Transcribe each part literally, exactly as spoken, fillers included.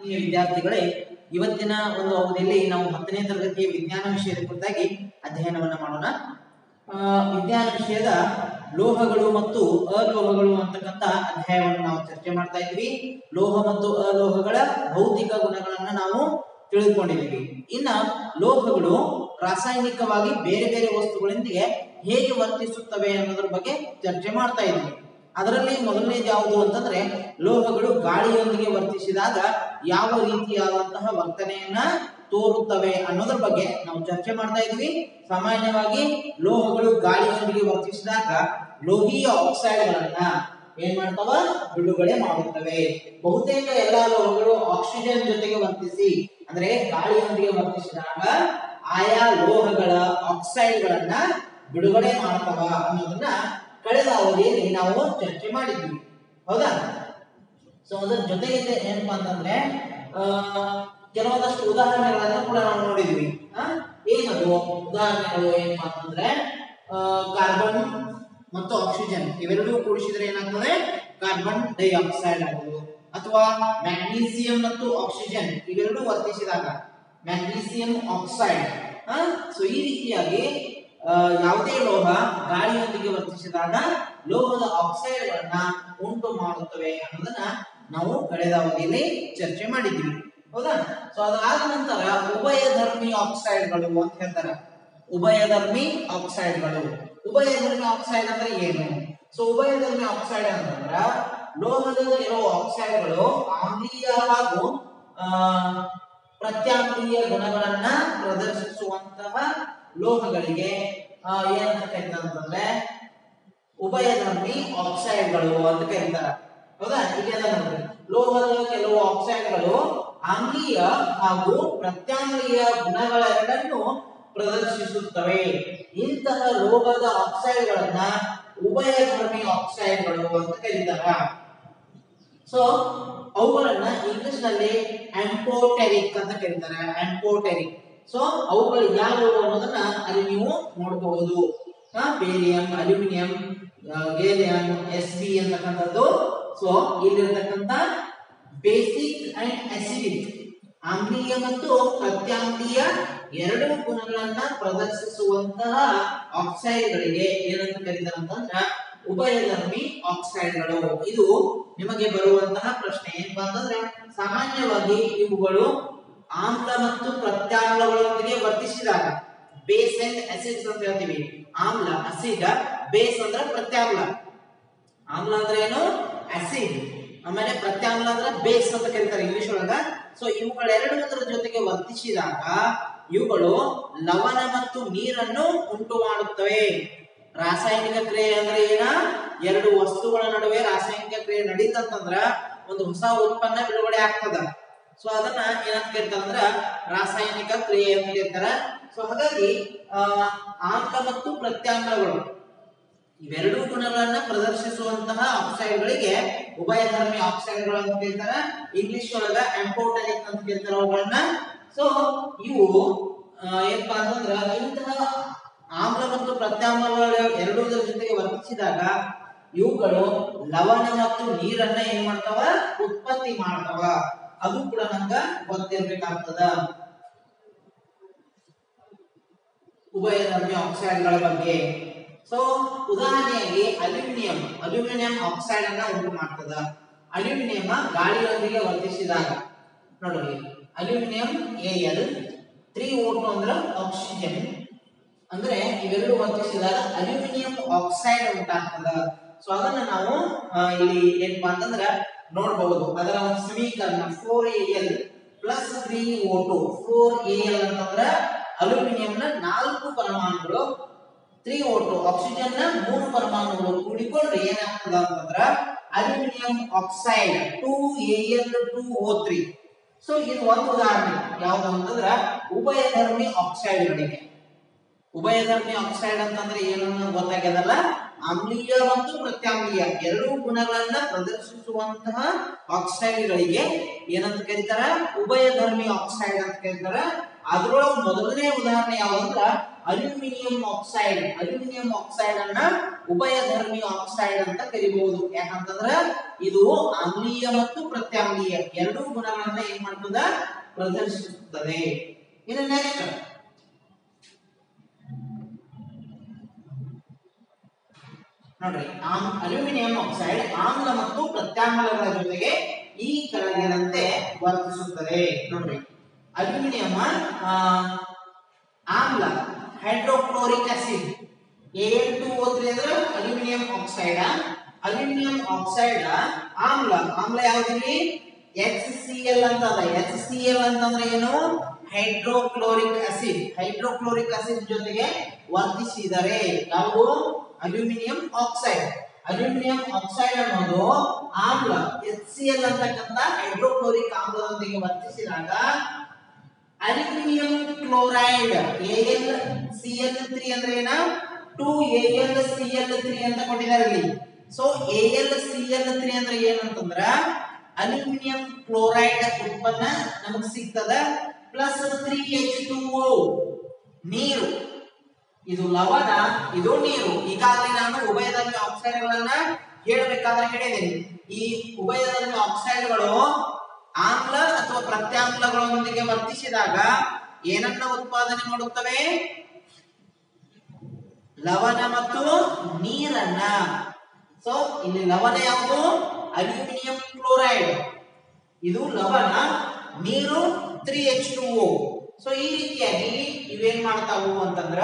ಆತ್ಮೀಯ ವಿದ್ಯಾರ್ಥಿಗಳೇ, ಇವತ್ತಿನ ಒಂದು ಅವಧಿಯಲ್ಲಿ ನಾವು ಹತ್ತನೇ ತರಗತಿಯ ವಿಜ್ಞಾನ ವಿಷಯದ ಕುರಿತಾಗಿ ಅಧ್ಯಯನವನ್ನ ಮಾಡೋಣ. ವಿಜ್ಞಾನ ವಿಷಯದ ಲೋಹಗಳು ಮತ್ತು ಅಲೋಹಗಳು ಅಂತಕ್ಕಂಥ ಅಧ್ಯಾಯವನ್ನು ನಾವು ಚರ್ಚೆ ಮಾಡ್ತಾ ಇದ್ವಿ. ಲೋಹ ಮತ್ತು ಅಲೋಹಗಳ ಭೌತಿಕ ಗುಣಗಳನ್ನ ನಾವು ತಿಳಿದುಕೊಂಡಿದ್ದೀವಿ. ಇನ್ನ ಲೋಹಗಳು ರಾಸಾಯನಿಕವಾಗಿ ಬೇರೆ ಬೇರೆ ವಸ್ತುಗಳೊಂದಿಗೆ ಹೇಗೆ ವರ್ತಿಸುತ್ತವೆ ಅನ್ನೋದ್ರ ಬಗ್ಗೆ ಚರ್ಚೆ ಮಾಡ್ತಾ ಇದ್ವಿ. ಅದರಲ್ಲಿ ಮೊದಲನೇದು ಯಾವುದು ಅಂತಂದ್ರೆ, ಲೋಹಗಳು ಗಾಳಿಯೊಂದಿಗೆ ವರ್ತಿಸಿದಾಗ ಯಾವ ರೀತಿಯಾದಂತಹ ವರ್ತನೆಯನ್ನ ತೋರುತ್ತವೆ ಅನ್ನೋದ್ರ ಬಗ್ಗೆ ನಾವು ಚರ್ಚೆ ಮಾಡ್ತಾ ಇದ್ವಿ. ಸಾಮಾನ್ಯವಾಗಿ ಲೋಹಗಳು ಗಾಳಿಯೊಂದಿಗೆ ವರ್ತಿಸಿದಾಗ ಲೋಹೀಯ ಆಕ್ಸೈಡ್ಗಳನ್ನ ಏನ್ ಮಾಡ್ತಾವ, ಬಿಡುಗಡೆ ಮಾಡುತ್ತವೆ. ಬಹುತೇಕ ಎಲ್ಲಾ ಲೋಹಗಳು ಆಕ್ಸಿಜನ್ ಜೊತೆಗೆ ವರ್ತಿಸಿ ಅಂದ್ರೆ ಗಾಳಿಯೊಂದಿಗೆ ವರ್ತಿಸಿದಾಗ ಆಯಾ ಲೋಹಗಳ ಆಕ್ಸೈಡ್ಗಳನ್ನ ಬಿಡುಗಡೆ ಮಾಡ್ತಾವ ಅನ್ನೋದನ್ನ ಕಳೆದ ಅವಧಿಯಲ್ಲಿ ನಾವು ಚರ್ಚೆ ಮಾಡಿದ್ವಿ, ಹೌದಾ? ಸೊ ಅದರ ಜೊತೆಗೆ ಏನಪ್ಪಾ ಅಂತಂದ್ರೆ ಆ ಕೆಲವೊಂದಷ್ಟು ಉದಾಹರಣೆಗಳನ್ನ ಕೂಡ ನಾವು ನೋಡಿದ್ವಿ. ಏನದು ಉದಾಹರಣೆಗಳು ಏನಪ್ಪಾ ಅಂತಂದ್ರೆ, ಕಾರ್ಬನ್ ಮತ್ತು ಆಕ್ಸಿಜನ್ ಇವೆರಡೂ ಕೂಡಿಸಿದ್ರೆ ಏನಾಗ್ತದೆ, ಕಾರ್ಬನ್ ಡೈಆಕ್ಸೈಡ್ ಆಗುವುದು. ಅಥವಾ ಮ್ಯಾಗ್ನೀಸಿಯಂ ಮತ್ತು ಆಕ್ಸಿಜನ್ ಇವೆರಡೂ ವರ್ತಿಸಿದಾಗ ಮ್ಯಾಗ್ನೀಸಿಯಂ ಆಕ್ಸೈಡ್. ಸೊ ಈ ರೀತಿಯಾಗಿ ಯಾವುದೇ ಲೋಹ ಗಾಳಿಯೊಂದಿಗೆ ವರ್ತಿಸಿದಾಗ ಲೋಹದ ಆಕ್ಸೈಡ್ಗಳನ್ನ ಉಂಟು ಮಾಡುತ್ತವೆ ಅನ್ನೋದನ್ನ ನಾವು ಕಳೆದ ಅವಧಿಯಲ್ಲಿ ಚರ್ಚೆ ಮಾಡಿದ್ವಿ, ಹೌದಾ? ಸೊ ಅದಾದ ನಂತರ ಉಭಯಧರ್ಮಿ ಆಕ್ಸೈಡ್ಗಳು ಅಂತ ಹೇಳ್ತಾರೆ. ಉಭಯಧರ್ಮಿ ಆಕ್ಸೈಡ್ಗಳು ಉಭಯಧರ್ಮಿ ಆಕ್ಸೈಡ್ ಅಂದ್ರೆ ಏನು? ಸೊ ಉಭಯಧರ್ಮಿ ಆಕ್ಸೈಡ್ ಅಂತಂದ್ರ ಲೋಹದ ಕೆಲವು ಆಕ್ಸೈಡ್ಗಳು ಆಮ್ಲೀಯ ಹಾಗೂ ಆ ಪ್ರತ್ಯಾಮ್ಲೀಯ ಗುಣಗಳನ್ನ ಪ್ರದರ್ಶಿಸುವಂತಹ ಲೋಹಗಳಿಗೆ ಏನಂತ ಕರೀತಾರೆ ಅಂತಂದ್ರೆ ಉಭಯಧರ್ಮಿ ಆಕ್ಸೈಡ್ಗಳು ಅಂತ ಕರೀತಾರೆ, ಹೌದಾ? ಇಲ್ಲಿ ನೋಡ್ರಿ, ಲೋಹದ ಕೆಲವು ಆಕ್ಸೈಡ್ಗಳು ಆಮ್ಲೀಯ ಹಾಗೂ ಪ್ರತ್ಯಾಮ್ಲೀಯ ಗುಣಗಳೆರಡನ್ನು ಪ್ರದರ್ಶಿಸುತ್ತವೆ. ಇಂತಹ ಲೋಹದ ಆಕ್ಸೈಡ್ಗಳನ್ನ ಉಭಯಧರ್ಮಿ ಆಕ್ಸೈಡ್ಗಳು ಅಂತ ಕರೀತಾರೆ. ಸೊ ಅವುಗಳನ್ನ ಇಂಗ್ಲಿಷ್ ನಲ್ಲಿ ಆಂಫೋಟೆರಿಕ್ ಅಂತ ಕರೀತಾರೆ, ಆಂಫೋಟೆರಿಕ್. ಸೊ ಅವುಗಳು ಯಾವುವು ಅನ್ನೋದನ್ನ ಅಲ್ಲಿ ನೀವು ನೋಡಬಹುದು. Barium, aluminium, gallium, S B ಅಂತಕ್ಕಂಥದ್ದು. ಸೊ ಇಲ್ಲಿರ್ತಕ್ಕಂಥ ಬೇಸಿಕ್ ಅಂಡ್ ಅಸಿಡಿಕ್, ಆಮ್ಲೀಯ ಮತ್ತು ಪ್ರತ್ಯಾಮ್ಲೀಯ ಎರಡು ಗುಣಗಳನ್ನ ಪ್ರದರ್ಶಿಸುವಂತಹ ಆಕ್ಸೈಡ್ಗಳಿಗೆ ಏನಂತ ಕರೀತಾರೆ ಅಂತಂದ್ರೆ ಉಭಯಧರ್ಮಿ ಆಕ್ಸೈಡ್ಗಳು. ಇದು ನಿಮಗೆ ಬರುವಂತಹ ಪ್ರಶ್ನೆ ಏನಪ್ಪಾ ಅಂತಂದ್ರೆ, ಸಾಮಾನ್ಯವಾಗಿ ಇವುಗಳು ಆಮ್ಲ ಮತ್ತು ಪ್ರತ್ಯಾಮ್ಲಗಳೊಂದಿಗೆ ವರ್ತಿಸಿದಾಗ, ಬೇಸ್ ಅಂಡ್ ಅಸಿಡ್ಸ್ ಅಂತ ಹೇಳ್ತೀವಿ. ಆಮ್ಲ ಅಸಿಡ್, ಬೇಸ್ ಅಂದ್ರೆ ಪ್ರತ್ಯಾಮ್ಲ. ಆಮ್ಲ ಅಂದ್ರೆ ಏನು, ಅಸಿಡ್. ಆಮೇಲೆ ಪ್ರತ್ಯಾಮ್ಲ ಅಂದ್ರೆ ಬೇಸ್ ಅಂತ ಕರೀತಾರೆ ಇಂಗ್ಲಿಷ್ ಒಳಗ. ಸೊ ಇವುಗಳೆರಡರ ಜೊತೆಗೆ ವರ್ತಿಸಿದಾಗ ಇವುಗಳು ಲವಣ ಮತ್ತು ನೀರನ್ನು ಉಂಟು ಮಾಡುತ್ತವೆ. ರಾಸಾಯನಿಕ ಕ್ರಿಯೆ ಅಂದ್ರೆ ಏನ, ಎರಡು ವಸ್ತುಗಳ ನಡುವೆ ರಾಸಾಯನಿಕ ಕ್ರಿಯೆ ನಡೀತಂತಂದ್ರ ಒಂದು ಹೊಸ ಉತ್ಪನ್ನ ಬಿಡುಗಡೆ ಆಗ್ತದ. ಸೊ ಅದನ್ನ ಏನಂತ ಕರೀತಾರೆ ಅಂದ್ರ ರಾಸಾಯನಿಕ ಕ್ರಿಯೆ ಅಂತ ಕರೀತಾರೆ. ಸೊ ಹಾಗಾಗಿ ಆ ಆಮ್ಲ ಮತ್ತು ಪ್ರತ್ಯಾಮ್ಲಗಳು ಇವೆರಡೂ ಗುಣಗಳನ್ನ ಪ್ರದರ್ಶಿಸುವಂತಹ ಆಕ್ಸೈಡ್ಗಳಿಗೆ ಉಭಯಧರ್ಮಿ ಆಕ್ಸೈಡ್ಗಳು ಅಂತ ಕರೀತಾರೆ. ಇಂಗ್ಲಿಷ್ ಒಳಗ ಆಂಫೋಟೆರಿಕ್ ಅಂತ ಕರೀತಾರೆ ಅವುಗಳನ್ನ. ಸೊ ಇವು ಏನಪ್ಪಾ ಅಂತಂದ್ರ ಇಂತಹ ಆಮ್ಲ ಮತ್ತು ಪ್ರತ್ಯಾಮ್ಲಗಳ ಎರಡೂದರ ಜೊತೆಗೆ ವರ್ತಿಸಿದಾಗ ಇವುಗಳು ಲವಣ ಮತ್ತು ನೀರನ್ನ ಏನ್ ಮಾಡ್ತಾವ, ಉತ್ಪತ್ತಿ ಮಾಡ್ತಾವ. ಅದು ಕೂಡ ನಮ್ಗ ಗೊತ್ತಿರ್ಬೇಕಾಗ್ತದ ಉಭಯಧರ್ಮಿ ಆಕ್ಸೈಡ್ಗಳ ಬಗ್ಗೆ. ಸೊ ಉದಾಹರಣೆಯಾಗಿ ಅಲ್ಯೂಮಿನಿಯಂ ಅಲ್ಯೂಮಿನಿಯಂ ಆಕ್ಸೈಡ್ ಅನ್ನ ಉಂಟು ಮಾಡ್ತದ. ಅಲ್ಯೂಮಿನಿಯಂ ಗಾಳಿಯೊಂದಿಗೆ ವರ್ತಿಸಿದಾಗ ನೋಡ್ರಿ, aluminium A L, three O two ಅಂದ್ರೆ ಆಕ್ಸಿಜನ್, ಅಂದ್ರೆ ಇವೆರಡು ವರ್ತಿಸಿದಾಗ ಅಲ್ಯೂಮಿನಿಯಂ ಆಕ್ಸೈಡ್ ಉಂಟಾಗ್ತದ. ಸೊ ಅದನ್ನ ನಾವು ಇಲ್ಲಿ ಏನಪ್ಪಾ ಅಂತಂದ್ರ ನೋಡಬಹುದು. ಅದರ ಒಂದು ಸಮೀಕರಣ four A L plus three O two. Four A L ಅಂತಂದ್ರ ಅಲ್ಯೂಮಿನಿಯಂ ನ ನಾಲ್ಕು ಪರಮಾಣುಗಳು, ತ್ರೀ ಓ ಟು ಆಕ್ಸಿಜನ್ ನ ಮೂರು ಪರಮಾಣುಗಳು ಕೂಡಿಕೊಂಡ್ರೆ ಏನಾಗ್ತದ ಅಂತಂದ್ರ aluminium oxide two A L two O three. So ಇದು ಒಂದು ಉದಾಹರಣೆ. ಯಾವುದು ಅಂತಂದ್ರ ಉಭಯಧರ್ಮಿ ಆಕ್ಸೈಡ್ಗಳಿಗೆ. ಉಭಯಧರ್ಮಿ ಆಕ್ಸೈಡ್ ಅಂತಂದ್ರೆ ಏನನ್ನ ಗೊತ್ತಾಗ್ಯದಲ್ಲ, ಆಮ್ಲೀಯ ಮತ್ತು ಪ್ರತ್ಯಾಮ್ಲೀಯ ಎರಡೂ ಗುಣಗಳನ್ನ ಪ್ರದರ್ಶಿಸುವಂತಹ ಆಕ್ಸೈಡ್ಗಳಿಗೆ ಏನಂತ ಕರೀತಾರ, ಉಭಯಧರ್ಮಿ ಆಕ್ಸೈಡ್ ಅಂತ ಕರೀತಾರ. ಅದರೊಳಗೆ ಮೊದಲನೇ ಉದಾಹರಣೆ ಯಾವ್ದಂದ್ರ ಅಲ್ಯೂಮಿನಿಯಂ ಆಕ್ಸೈಡ್. ಅಲ್ಯೂಮಿನಿಯಂ ಆಕ್ಸೈಡ್ ಅನ್ನ ಉಭಯಧರ್ಮಿ ಆಕ್ಸೈಡ್ ಅಂತ ಕರಿಬಹುದು. ಯಾಕಂತಂದ್ರ ಇದು ಆಮ್ಲೀಯ ಮತ್ತು ಪ್ರತ್ಯಾಮ್ಲೀಯ ಎರಡೂ ಗುಣಗಳನ್ನ ಏನ್ ಮಾಡ್ತದ ಪ್ರದರ್ಶಿಸುತ್ತದೆ. ಇನ್ನು ನೆಕ್ಸ್ಟ್ ನೋಡ್ರಿ, ಅಲ್ಯೂಮಿನಿಯಂ ಆಕ್ಸೈಡ್ ಆಮ್ಲ ಮತ್ತು ಪ್ರತ್ಯಾಮ್ಲಗಳ ಜೊತೆಗೆ ಈ ಕೆಳಗಿನಂತೆ ವರ್ತಿಸುತ್ತದೆ. ನೋಡ್ರಿ, ಅಲ್ಯೂಮಿನಿಯಂ ಆಮ್ಲ hydrochloric acid A N two O three ಅಂದ್ರೆ ಅಲ್ಯೂಮಿನಿಯಂ ಆಕ್ಸೈಡ್. ಅಲ್ಯೂಮಿನಿಯಂ ಆಕ್ಸೈಡ್ ಆಮ್ಲ ಆಮ್ಲ ಯಾವ್ದಿಲ್ಲಿ ಎಚ್ ಸಿ ಎಲ್ ಅಂತ ಅದ. ಎಚ್ ಸಿ ಎಲ್ ಅಂತಂದ್ರೆ ಏನು? Hydrochloric acid. ಹೈಡ್ರೋಕ್ಲೋರಿಕ್ ಆಸಿಡ್ ಜೊತೆಗೆ ವರ್ತಿಸಿದರೆ ಯಾವುದು? Aluminium oxide. ಅಲ್ಯೂಮಿನಿಯಂ ಆಕ್ಸೈಡ್ ಅನ್ನೋದು ಆಮ್ಲ ಎಚ್ ಸಿ ಎಲ್ ಅಂತಕ್ಕಂಥ ಹೈಡ್ರೋಕ್ಲೋರಿಕ್ ಆಮ್ಲದೊಂದಿಗೆ ವರ್ತಿಸಿದಾಗ aluminium chloride A L C L three ಅಂದ್ರೆ ಏನ? Two A L C L three ಅಂತ ಕೊಟ್ಟಿದ್ದಾರೆ ಇಲ್ಲಿ. So A L C L three ಅಂದ್ರೆ ಏನಂತಂದ್ರ ಅಲ್ಯೂಮಿನಿಯಂ ಕ್ಲೋರೈಡ್ ಉತ್ಪನ್ನ ನಮಗೆ ಸಿಗ್ತದ. Plus three H two O ನೀರು. ಇದು ಲವಣ, ಇದು ನೀರು. ಈಗಾಗಲೇ ನಾನು ಉಭಯಧರ್ಮಿ ಆಕ್ಸೈಡ್ಗಳನ್ನ ಹೇಳಬೇಕಾದ್ರೆ ಹೇಳಿದ್ದೀನಿ. ಈ ಉಭಯಧರ್ಮಿ ಆಕ್ಸೈಡ್ಗಳು ಆಮ್ಲ ಅಥವಾ ಪ್ರತ್ಯಾಮ್ಲಗಳೊಂದಿಗೆ ವರ್ತಿಸಿದಾಗ ಏನನ್ನ ಉತ್ಪಾದನೆ ಮಾಡುತ್ತವೆ? ಲವಣ ಮತ್ತು ನೀರನ್ನ. ಸೊ ಇಲ್ಲಿ ಲವಣ ಯಾವುದು? Aluminium chloride. ಇದು ಲವಣ, ನೀರು three H two O. So ಈ ರೀತಿಯಾಗಿ ಇವೇನ್ ಮಾಡ್ತಾವು ಅಂತಂದ್ರ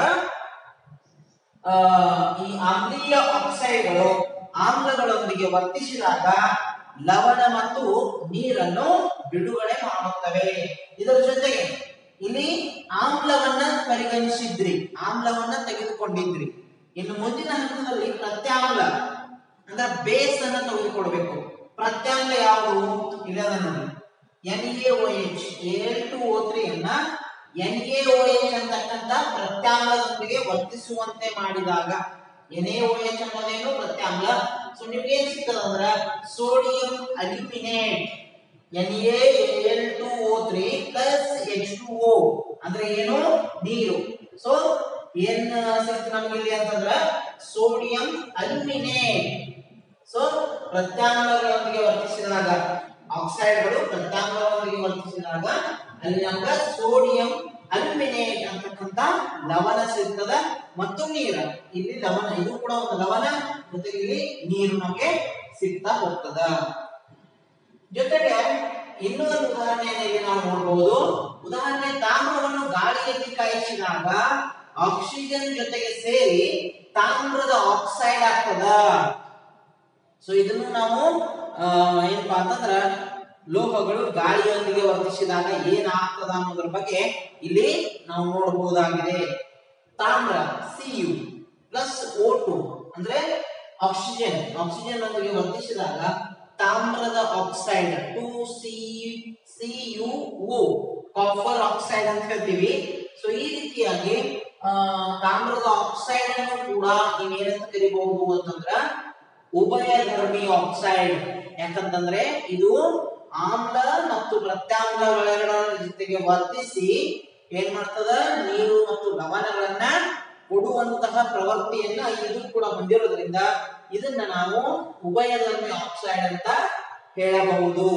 ಈ ಆಮ್ಲೀಯ ಆಕ್ಸೈಡ್ಗಳು ಆಮ್ಲಗಳೊಂದಿಗೆ ವರ್ತಿಸಿದಾಗ ಲವಣ ಮತ್ತು ನೀರನ್ನು ಬಿಡುಗಡೆ ಮಾಡುತ್ತವೆ. ಇದರ ಜೊತೆಗೆ ಇಲ್ಲಿ ಆಮ್ಲವನ್ನ ಪರಿಗಣಿಸಿದ್ರಿ, ಆಮ್ಲವನ್ನ ತೆಗೆದುಕೊಂಡಿದ್ರಿ. ಇನ್ನು ಮುಂದಿನ ಹಂತದಲ್ಲಿ ಪ್ರತ್ಯಾಮ್ಲ ಅಂದ್ರೆ ಬೇಸ್ ಅನ್ನ ತೆಗೆದುಕೊಳ್ಬೇಕು. ಪ್ರತ್ಯಾಮ್ಲ ಯಾವುದು? ಇಲ್ಲ ನೋಡಿ, N A O H A L two O three ಅನ್ನ ಎನ್ ಎ ಓ ಎಚ್ ಅಂತಕ್ಕಂಥ ಪ್ರತ್ಯಾಮ್ಲದೊಂದಿಗೆ ವರ್ತಿಸುವಂತೆ ಮಾಡಿದಾಗ ಎನ್ ಎ ಓ ಎಚ್ ಅನ್ನೋದೇನು? ಪ್ರತ್ಯಾಮ್ಲ. ಸೊ ನಿಮ್ಗೆ ಏನ್ ಸಿಗ್ತದ ಅಂದ್ರ sodium aluminate N A L two O three plus H two O ಅಂದ್ರೆ ಏನು? ನೀರು. ಸೊ ಏನ್ ಸಿಗ್ತದೆ ನಮ್ಗೆ ಇಲ್ಲಿ ಅಂತಂದ್ರ ಸೋಡಿಯಂ ಅಲ್ಯೂಮಿನೇಟ್. ಸೊ ಪ್ರತ್ಯಾಮ್ಲಗಳೊಂದಿಗೆ ವರ್ತಿಸಿದಾಗ ಆಕ್ಸೈಡ್ಗಳು ಪ್ರತ್ಯಾಮ್ಲಗಳೊಂದಿಗೆ ವರ್ತಿಸಿದಾಗ ಅಲ್ಲಿ ನಮ್ಗೆ ಸೋಡಿಯಂ ಅಲ್ಯೂಮಿನೇಟ್ ಅಂತಕ್ಕಂಥ ಲವಣ ಸಿಗ್ತದ ಮತ್ತು ನೀರು. ಇಲ್ಲಿ ಲವಣ, ಇದು ಕೂಡ ಒಂದು ಲವಣ, ಜೊತೆಗೆ ಇಲ್ಲಿ ನೀರು ನಮಗೆ ಸಿಗ್ತಾ ಹೋಗ್ತದ. ಜೊತೆಗೆ ಇನ್ನೂ ಒಂದು ಉದಾಹರಣೆಯನ್ನು ಇಲ್ಲಿ ನಾವು ನೋಡಬಹುದು. ಉದಾಹರಣೆ, ತಾಮ್ರವನ್ನು ಗಾಳಿಯಲ್ಲಿ ಕಾಯಿಸಿದಾಗ ಆಕ್ಸಿಜನ್ ಜೊತೆಗೆ ಸೇರಿ ತಾಮ್ರದ ಆಕ್ಸೈಡ್ ಆಗ್ತದ. ಸೊ ಇದನ್ನು ನಾವು ಏನಪ್ಪಾ ಅಂತಂದ್ರ ಲೋಹಗಳು ಗಾಳಿಯೊಂದಿಗೆ ವರ್ತಿಸಿದಾಗ ಏನಾಗ್ತದ ಅನ್ನೋದ್ರ ಬಗ್ಗೆ ಇಲ್ಲಿ ನಾವು ನೋಡಬಹುದಾಗಿದೆ. ತಾಮ್ರ C U plus O two ಅಂದ್ರೆ ಆಕ್ಸಿಜನ್ ಆಕ್ಸಿಜನ್ ಒಂದಿಗೆ ವರ್ತಿಸಿದಾಗ ತಾಮ್ರದ oxide two C C U O copper oxide ಅಂತ ಹೇಳ್ತೀವಿ. ಸೊ ಈ ರೀತಿಯಾಗಿ ತಾಮ್ರದ ಆಕ್ಸೈಡ್ ಅನ್ನು ಕೂಡ ನೀವೇನಂತ ಕರಿಬಹುದು ಅಂತಂದ್ರ ಉಭಯಧರ್ಮಿ ಆಕ್ಸೈಡ್. ಯಾಕಂತಂದ್ರೆ ಇದು ಆಮ್ಲ ಮತ್ತು ಪ್ರತ್ಯಾಮ್ಲಗಳೆರಡರ ಜೊತೆಗೆ ವರ್ತಿಸಿ ಏನ್ ಮಾಡ್ತದ? ನೀರು ಮತ್ತು ಲವಣಗಳನ್ನ ಕೊಡುವಂತಹ ಪ್ರವೃತ್ತಿಯನ್ನ ಇದು ಕೂಡ ಹೊಂದಿರೋದ್ರಿಂದ ಇದನ್ನ ನಾವು ಉಭಯಧರ್ಮಿ ಆಕ್ಸೈಡ್ ಅಂತ ಹೇಳಬಹುದು.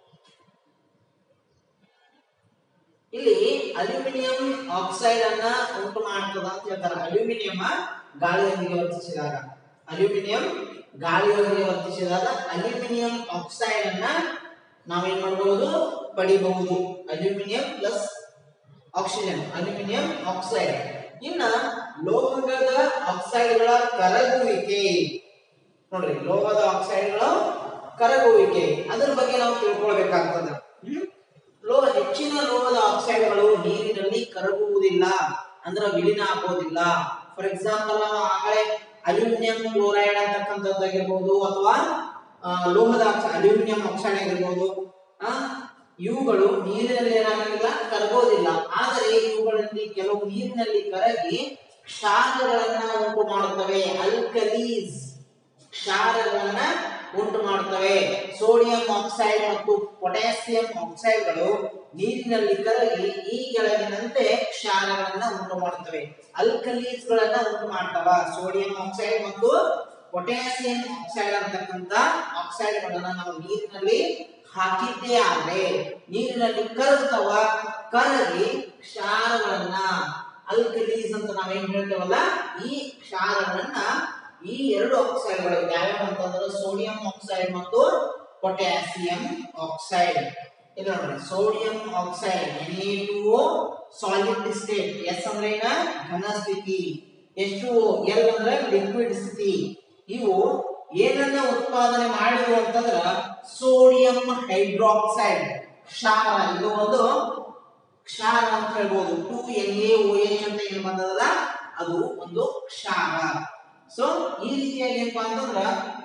ಇಲ್ಲಿ ಅಲ್ಯೂಮಿನಿಯಂ ಆಕ್ಸೈಡ್ ಅನ್ನ ಉಂಟು ಮಾಡ್ತದ ಅಂತ ಹೇಳ್ತಾರೆ. ಅಲ್ಯೂಮಿನಿಯಂ ಗಾಳಿಯೊಂದಿಗೆ ವರ್ತಿಸಿದಾಗ ಅಲ್ಯೂಮಿನಿಯಂ ಗಾಳಿಯೊಂದಿಗೆ ವರ್ತಿಸಿದಾಗ ಅಲ್ಯೂಮಿನಿಯಂ ಆಕ್ಸೈಡ್ ಅನ್ನ ನಾವೇನ್ ಮಾಡಬಹುದು? ಪಡಿಬಹುದು. Aluminium plus oxygen, aluminium oxide. ಇನ್ನ ಲೋಹದ ಆಕ್ಸೈಡ್ಗಳ ಕರಗುವಿಕೆ ನೋಡ್ರಿ, ಲೋಹದ ಆಕ್ಸೈಡ್ಗಳ ಕರಗುವಿಕೆ ಅದರ ಬಗ್ಗೆ ನಾವು ತಿಳ್ಕೊಳ್ಬೇಕಾಗ್ತದೆ. ಲೋಹ ಹೆಚ್ಚಿನ ಲೋಹದ ಆಕ್ಸೈಡ್ಗಳು ನೀರಿನಲ್ಲಿ ಕರಗುವುದಿಲ್ಲ, ಅಂದ್ರೆ ವಿಲೀನ ಆಗೋದಿಲ್ಲ. ಫಾರ್ ಎಕ್ಸಾಂಪಲ್ ನಾವು ಆಗಲೇ ಅಲ್ಯೂಮಿನಿಯಂ ಕ್ಲೋರೈಡ್ ಅಂತಕ್ಕಂಥದ್ದಾಗಿರ್ಬೋದು ಅಥವಾ ಲೋಹದ ಅಲ್ಯೂಮಿನಿಯಂ ಆಕ್ಸೈಡ್ ಆಗಿರ್ಬೋದು, ಆ ಇವುಗಳು ನೀರಿನಲ್ಲಿ ಏನಾಗಲಿಲ್ಲ, ಕರಗೋದಿಲ್ಲ. ಆದರೆ ಇವುಗಳಲ್ಲಿ ಕೆಲವು ನೀರಿನಲ್ಲಿ ಕರಗಿ ಕ್ಷಾರಗಳನ್ನ ಉಂಟು ಮಾಡುತ್ತವೆ. ಅಲ್ಕಲೀಸ್ ಕ್ಷಾರಗಳನ್ನ ಉಂಟು ಮಾಡುತ್ತವೆ. ಸೋಡಿಯಂ ಆಕ್ಸೈಡ್ ಮತ್ತು ಪೊಟ್ಯಾಸಿಯಂ ಆಕ್ಸೈಡ್ಗಳು ನೀರಿನಲ್ಲಿ ಕರಗಿ ಈ ಕೆಳಗಿನಂತೆ ಕ್ಷಾರಗಳನ್ನ ಉಂಟು ಮಾಡುತ್ತವೆ. ಅಲ್ಕಲೀಸ್ ಗಳನ್ನ ಉಂಟು ಮಾಡ್ತವ. ಸೋಡಿಯಂ ಆಕ್ಸೈಡ್ ಮತ್ತು ಪೊಟ್ಯಾಸಿಯಂ ಆಕ್ಸೈಡ್ ಅಂತಕ್ಕಂಥ ಆಕ್ಸೈಡ್ ಗಳನ್ನ ನಾವು ನೀರಿನಲ್ಲಿ ಹಾಕಿದ್ದೇ ಆದ್ರೆ ನೀರಿನಲ್ಲಿ ಕರಗ್ತವ. ಕರಗಿ ಕ್ಷಾರಗಳನ್ನ ಅಲ್ಕಲೀಸ್ ಅಂತ ನಾವೇನ್ ಹೇಳ್ತೇವಲ್ಲ ಈ ಕ್ಷಾರಗಳನ್ನ ಈ ಎರಡು ಆಕ್ಸೈಡ್ಗಳು ಯಾವ್ಯಾವ ಅಂತಂದ್ರೆ ಸೋಡಿಯಂ ಆಕ್ಸೈಡ್ ಮತ್ತು ಪೊಟ್ಯಾಸಿಯಂ ಆಕ್ಸೈಡ್. ಇದು ನೋಡ್ರಿ sodium oxide N A two O solid state, S ಅಂದ್ರೆ ಏನ ಘನ ಸ್ಥಿತಿ, ಎಚ್ ಟು ಓ ಎಲ್ ಅಂದ್ರೆ ಲಿಕ್ವಿಡ್ ಸ್ಥಿತಿ. ಇವು ಏನನ್ನ ಉತ್ಪಾದನೆ ಮಾಡಿದ್ವು ಅಂತಂದ್ರ ಸೋಡಿಯಂ ಹೈಡ್ರಾಕ್ಸೈಡ್ ಕ್ಷಾರ. ಇದು ಒಂದು ಕ್ಷಾರ ಅಂತ ಹೇಳ್ಬೋದು. Two N A O H ಅಂತ ಏನ್ ಬಂದದಲ್ಲ ಅದು ಒಂದು ಕ್ಷಾರ. ಸೊ ಈ ರೀತಿಯಾಗಿ ಏನಪ್ಪಾ ಅಂತಂದ್ರ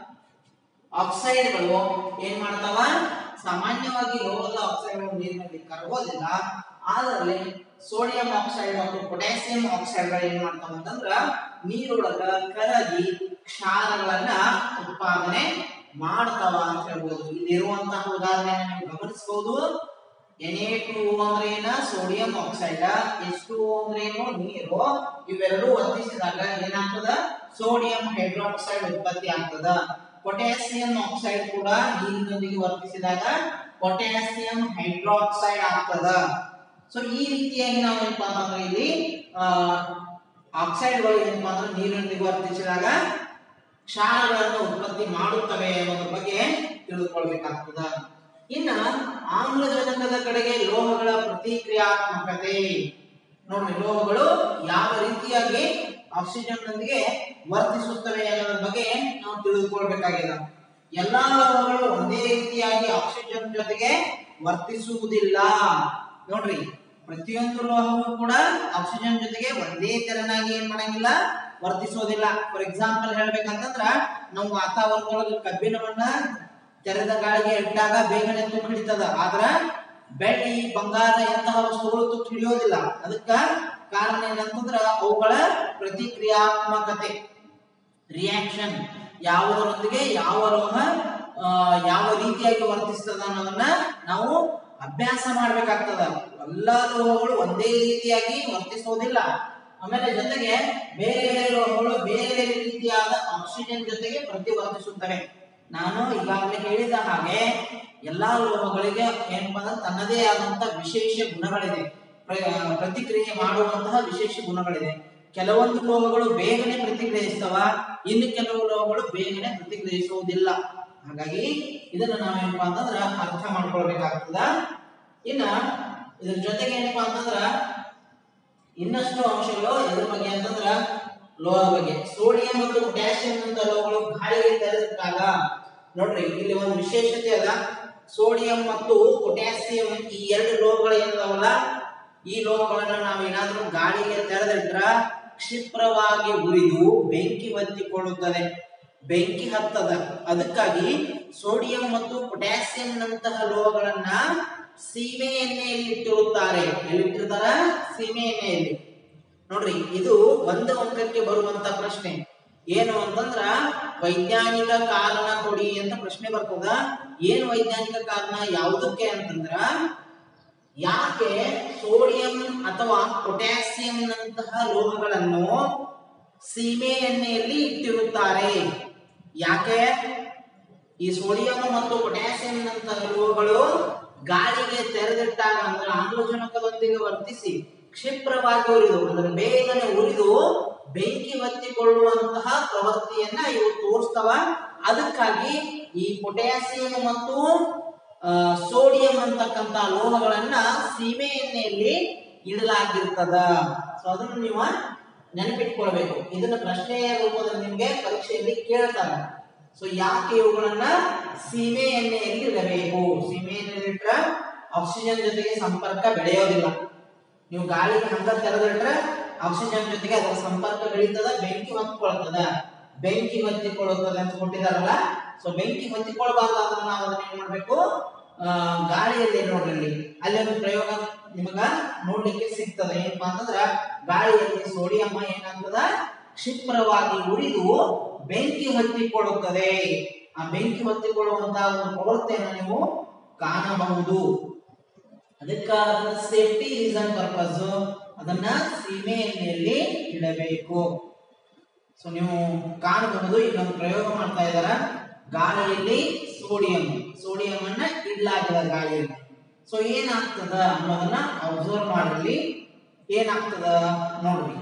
ಆಕ್ಸೈಡ್ಗಳು ಏನ್ ಮಾಡ್ತಾವ, ಸಾಮಾನ್ಯವಾಗಿ ಲೋಹದ ಆಕ್ಸೈಡ್ಗಳು ನೀರಿನಲ್ಲಿ ಕರಗೋದಿಲ್ಲ. ಆದರೆ ಸೋಡಿಯಂ ಆಕ್ಸೈಡ್ ಮತ್ತು ಪೊಟ್ಯಾಸಿಯಂ ಆಕ್ಸೈಡ್ಗಳು ಏನ್ ಮಾಡ್ತಾವ ಅಂತಂದ್ರ ನೀರೊಳಗ ಕರಗಿ ಕ್ಷಾರಗಳನ್ನ ಉತ್ಪಾದನೆ ಮಾಡ್ತಾವ ಅಂತ ಹೇಳ್ಬೋದು. ಇಲ್ಲಿರುವಂತಹ ಉದಾಹರಣೆ ನೀವು ಗಮನಿಸಬಹುದು. ಎನ್ ಎ ಟು ಓ ಅಂದ್ರೆ ಏನ sodium oxide, H two O ಅಂದ್ರೆ ಏನು ನೀರು. ಇವೆರಡು ವರ್ತಿಸಿದಾಗ ಏನಾಗ್ತದ ಸೋಡಿಯಂ ಹೈಡ್ರಾಕ್ಸೈಡ್ ಉತ್ಪತ್ತಿ ಆಗ್ತದ. ಪೊಟ್ಯಾಸಿಯಂ ಆಕ್ಸೈಡ್ ಕೂಡ ನೀರಿನೊಂದಿಗೆ ವರ್ತಿಸಿದಾಗ ಪೊಟ್ಯಾಸಿಯಂ ಹೈಡ್ರಾಕ್ಸೈಡ್ ಆಗ್ತದ. ಸೊ ಈ ರೀತಿಯಾಗಿ ನಾವು ಏನಪ್ಪಾ ಅಂತಂದ್ರೆ ಇಲ್ಲಿ ಆಕ್ಸೈಡ್ಗಳು ಏನಪ್ಪಾ ಅಂದ್ರೆ ನೀರಿನೊಂದಿಗೆ ವರ್ತಿಸಿದಾಗ ಕ್ಷಾರಗಳನ್ನು ಉತ್ಪತ್ತಿ ಮಾಡುತ್ತವೆ ಅನ್ನೋದ್ರ ಬಗ್ಗೆ ತಿಳಿದುಕೊಳ್ಬೇಕಾಗ್ತದ. ಇನ್ನ ಆಮ್ಲಜನಕದ ಕಡೆಗೆ ಲೋಹಗಳ ಪ್ರತಿಕ್ರಿಯಾತ್ಮಕತೆ ನೋಡ್ರಿ, ಲೋಹಗಳು ಯಾವ ರೀತಿಯಾಗಿ ಆಕ್ಸಿಜನ್ ನೊಂದಿಗೆ ವರ್ತಿಸುತ್ತವೆ ಅನ್ನೋದ್ರ ಬಗ್ಗೆ ನಾವು ತಿಳಿದುಕೊಳ್ಬೇಕಾಗಿದೆ. ಎಲ್ಲಾ ಲೋಹಗಳು ಒಂದೇ ರೀತಿಯಾಗಿ ಆಕ್ಸಿಜನ್ ಜೊತೆಗೆ ವರ್ತಿಸುವುದಿಲ್ಲ. ನೋಡ್ರಿ, ಪ್ರತಿಯೊಂದು ಲೋಹವು ಕೂಡ ಆಕ್ಸಿಜನ್ ಜೊತೆಗೆ ಒಂದೇ ತೆರನಾಗಿ ಏನ್ ಮಾಡಂಗಿಲ್ಲ, ವರ್ತಿಸೋದಿಲ್ಲ. ಫಾರ್ ಎಕ್ಸಾಂಪಲ್ ಹೇಳ್ಬೇಕಂತಂದ್ರ ನಾವು ವಾತಾವರಣದೊಳಗೆ ಕಬ್ಬಿಣವನ್ನ ತೆರೆದ ಗಾಳಿಗೆ ಇಟ್ಟಾಗ ಬೇಗನೆ ತುಕ್ಕು ಹಿಡಿತದ. ಆದ್ರ ಬೆಳ್ಳಿ, ಬಂಗಾರ ಇಂತಹ ವಸ್ತುಗಳು ತುಕ್ಕು ಹಿಡಿಯೋದಿಲ್ಲ. ಅದಕ್ಕ ಕಾರಣ ಏನಂತಂದ್ರ ಅವುಗಳ ಪ್ರತಿಕ್ರಿಯಾತ್ಮಕತೆ, ರಿಯಾಕ್ಷನ್, ಯಾವುದರೊಂದಿಗೆ ಯಾವ ಲೋಹ ಯಾವ ರೀತಿಯಾಗಿ ವರ್ತಿಸ್ತದ ಅನ್ನೋದನ್ನ ನಾವು ಅಭ್ಯಾಸ ಮಾಡ್ಬೇಕಾಗ್ತದ. ಎಲ್ಲಾ ಲೋಹಗಳು ಒಂದೇ ರೀತಿಯಾಗಿ ವರ್ತಿಸೋದಿಲ್ಲ. ಆಮೇಲೆ ಜೊತೆಗೆ ಬೇರೆ ಬೇರೆ ಲೋಹಗಳು ಬೇರೆ ರೀತಿಯಾದ ಆಕ್ಸಿಜನ್ ಜೊತೆಗೆ ಪ್ರತಿವರ್ತಿಸುತ್ತವೆ. ನಾನು ಈಗಾಗಲೇ ಹೇಳಿದ ಹಾಗೆ ಎಲ್ಲಾ ಲೋಹಗಳಿಗೆ ಏನಪ್ಪಾ ಅಂದ್ರೆ ತನ್ನದೇ ಆದಂತಹ ವಿಶೇಷ ಗುಣಗಳಿದೆ, ಪ್ರತಿಕ್ರಿಯೆ ಮಾಡುವಂತಹ ವಿಶೇಷ ಗುಣಗಳಿದೆ. ಕೆಲವೊಂದು ಲೋಹಗಳು ಬೇಗನೆ ಪ್ರತಿಕ್ರಿಯಿಸ್ತವ, ಇನ್ನು ಕೆಲವು ಲೋಹಗಳು ಬೇಗನೆ ಪ್ರತಿಕ್ರಿಯಿಸುವುದಿಲ್ಲ. ಹಾಗಾಗಿ ಇದನ್ನ ನಾವೇನಪ್ಪಾ ಅಂತಂದ್ರ ಅರ್ಥ ಮಾಡ್ಕೊಳ್ಬೇಕಾಗ್ತದ. ಇನ್ನ ಇದ್ರ ಜೊತೆಗೆ ಏನಪ್ಪಾ ಅಂತಂದ್ರ ಇನ್ನಷ್ಟು ಅಂಶಗಳು ಎದ್ರ ಬಗ್ಗೆ ಅಂತಂದ್ರ ಲೋಹದ ಬಗ್ಗೆ. ಸೋಡಿಯಂ ಮತ್ತು ಪೊಟ್ಯಾಸಿಯಂ ಅಂತ ಲೋಹಗಳು ಗಾಳಿಗೆ ತೆರೆದಿಟ್ಟಾಗ ನೋಡ್ರಿ ಇಲ್ಲಿ ಒಂದು ವಿಶೇಷತೆ ಅದ. ಸೋಡಿಯಂ ಮತ್ತು ಪೊಟ್ಯಾಸಿಯಂ ಈ ಎರಡು ಲೋಹಗಳು ಏನಿದಾವಲ್ಲ, ಈ ಲೋಹಗಳನ್ನ ನಾವೇನಾದ್ರೂ ಗಾಳಿಗೆ ತೆರೆದಿಟ್ರ ಕ್ಷಿಪ್ರವಾಗಿ ಉರಿದು ಬೆಂಕಿ ಹೊತ್ತಿಕೊಳ್ಳುತ್ತದೆ, ಬೆಂಕಿ ಹತ್ತದ. ಅದಕ್ಕಾಗಿ ಸೋಡಿಯಂ ಮತ್ತು ಪೊಟ್ಯಾಸಿಯಂ ನಂತಹ ಲೋಹಗಳನ್ನ ಸೀಮೆ ಎಣ್ಣೆಯಲ್ಲಿ ಇಟ್ಟಿರುತ್ತಾರೆ. ಎಲ್ಲಿಟ್ಟಿರ್ತಾರ? ಸೀಮೆ ಎಣ್ಣೆಯಲ್ಲಿ. ನೋಡ್ರಿ, ಇದು ಒಂದು ಅಂಕಕ್ಕೆ ಬರುವಂತ ಪ್ರಶ್ನೆ ಏನು ಅಂತಂದ್ರ ವೈಜ್ಞಾನಿಕ ಕಾರಣ ಕೊಡಿ ಅಂತ ಪ್ರಶ್ನೆ ಬರ್ತದ. ಏನು ವೈಜ್ಞಾನಿಕ ಕಾರಣ ಯಾವುದಕ್ಕೆ ಅಂತಂದ್ರ, ಯಾಕೆ ಸೋಡಿಯಂ ಅಥವಾ ಪೊಟ್ಯಾಸಿಯಂ ನಂತಹ ಲೋಹಗಳನ್ನು ಸೀಮೆ ಎಣ್ಣೆಯಲ್ಲಿ ಇಟ್ಟಿರುತ್ತಾರೆ? ಯಾಕೆ? ಈ ಸೋಡಿಯಂ ಮತ್ತು ಪೊಟ್ಯಾಸಿಯಂ ನಂತಹ ಲೋಹಗಳು ಗಾಳಿಗೆ ತೆರೆದಿಟ್ಟಾಗ ಅಂದ್ರೆ ಆಮ್ಲಜನಕದೊಂದಿಗೆ ವರ್ತಿಸಿ ಕ್ಷಿಪ್ರವಾಗಿ ಉರಿದು ಅಂದ್ರೆ ಬೇಗನೆ ಉರಿದು ಬೆಂಕಿ ಹೊತ್ತಿಕೊಳ್ಳುವಂತಹ ಪ್ರವೃತ್ತಿಯನ್ನ ಇವು ತೋರಿಸ್ತವ. ಅದಕ್ಕಾಗಿ ಈ ಪೊಟ್ಯಾಸಿಯಂ ಮತ್ತು ಸೋಡಿಯಂ ಅಂತಕ್ಕಂತ ಲೋಹಗಳನ್ನ ಸೀಮೆ ಎಣ್ಣೆಯಲ್ಲಿ ಇಡಲಾಗಿರ್ತದ. ಸೊ ಅದನ್ನು ನೀವು ನೆನಪಿಟ್ಕೊಳ್ಬೇಕು. ಇದನ್ನ ಪ್ರಶ್ನೆಯ ರೂಪದಲ್ಲಿ ನಿಮ್ಗೆ ಪರೀಕ್ಷೆಯಲ್ಲಿ ಕೇಳ್ತಾರೆ. ಸೊ ಯಾಕೆ ಇವುಗಳನ್ನ ಸೀಮೆ ಎಣ್ಣೆಯಲ್ಲಿ ಇಡಬೇಕು? ಸೀಮೆ ಎಣ್ಣೆಯಲ್ಲಿ ಇಟ್ರೆ ಆಕ್ಸಿಜನ್ ಜೊತೆಗೆ ಸಂಪರ್ಕ ಬೆಳೆಯೋದಿಲ್ಲ. ನೀವು ಗಾಳಿಗೆ ಹಂಗ ತೆರೆದಿಟ್ರೆ ಆಕ್ಸಿಜನ್ ಜೊತೆಗೆ ಅದರ ಸಂಪರ್ಕ ಬೆಳೀತದ, ಬೆಂಕಿ ಹೊತ್ತಿಕೊಳ್ಳುತ್ತದ. ಬೆಂಕಿ ಹೊತ್ತಿಕೊಳ್ಳುತ್ತದೆ ಅಂತ ಕೊಟ್ಟಿದಾರಲ್ಲ, ಸೊ ಬೆಂಕಿ ಹೊತ್ತಿಕೊಳ್ಬಾರ್ದಾದ್ರೆ ನಾವು ಅದನ್ನ ಏನ್ ಮಾಡ್ಬೇಕು, ಗಾಳಿಯಲ್ಲಿ ನೋಡ್ರಿ ಅಲ್ಲಿ ಒಂದು ಪ್ರಯೋಗ ನಿಮಗ ನೋಡ್ಲಿಕ್ಕೆ ಸಿಗ್ತದೆ. ಏನಪ್ಪಾ ಅಂತಂದ್ರ ಗಾಳಿಯಲ್ಲಿ ಸೋಡಿಯಂ ಏನಾಗ್ತದ, ಕ್ಷಿಪ್ರವಾಗಿ ಉರಿದು ಬೆಂಕಿ ಹೊತ್ತಿಕೊಳ್ಳುತ್ತದೆ. ಆ ಬೆಂಕಿ ಹೊತ್ತಿಕೊಳ್ಳುವಂತಹ ಒಂದು ಪ್ರವೃತ್ತಿಯನ್ನು ನೀವು ಕಾಣಬಹುದು. ಅದಕ್ಕೆ ಸೇಫ್ಟಿ ರೀಸನ್ ಪರ್ಪಸ್ ಅದನ್ನ ಸೀಮೆ ಎಣ್ಣೆಯಲ್ಲಿ ಇಡಬೇಕು. ಸೊ ನೀವು ಕಾಣಬಹುದು, ಇನ್ನೊಂದು ಪ್ರಯೋಗ ಮಾಡ್ತಾ ಇದಾರ, ಗಾಳಿಯಲ್ಲಿ ಸೋಡಿಯಂ ಸೋಡಿಯಂ ಅನ್ನ ಇಡ್ಲಾಗಿದೆ ಗಾಳಿಯಲ್ಲಿ. ಸೊ ಏನಾಗ್ತದ ಅನ್ನೋದನ್ನ ಅಬ್ಸರ್ವ್ ಮಾಡಲಿ. ಏನಾಗ್ತದ ನೋಡ್ರಿ.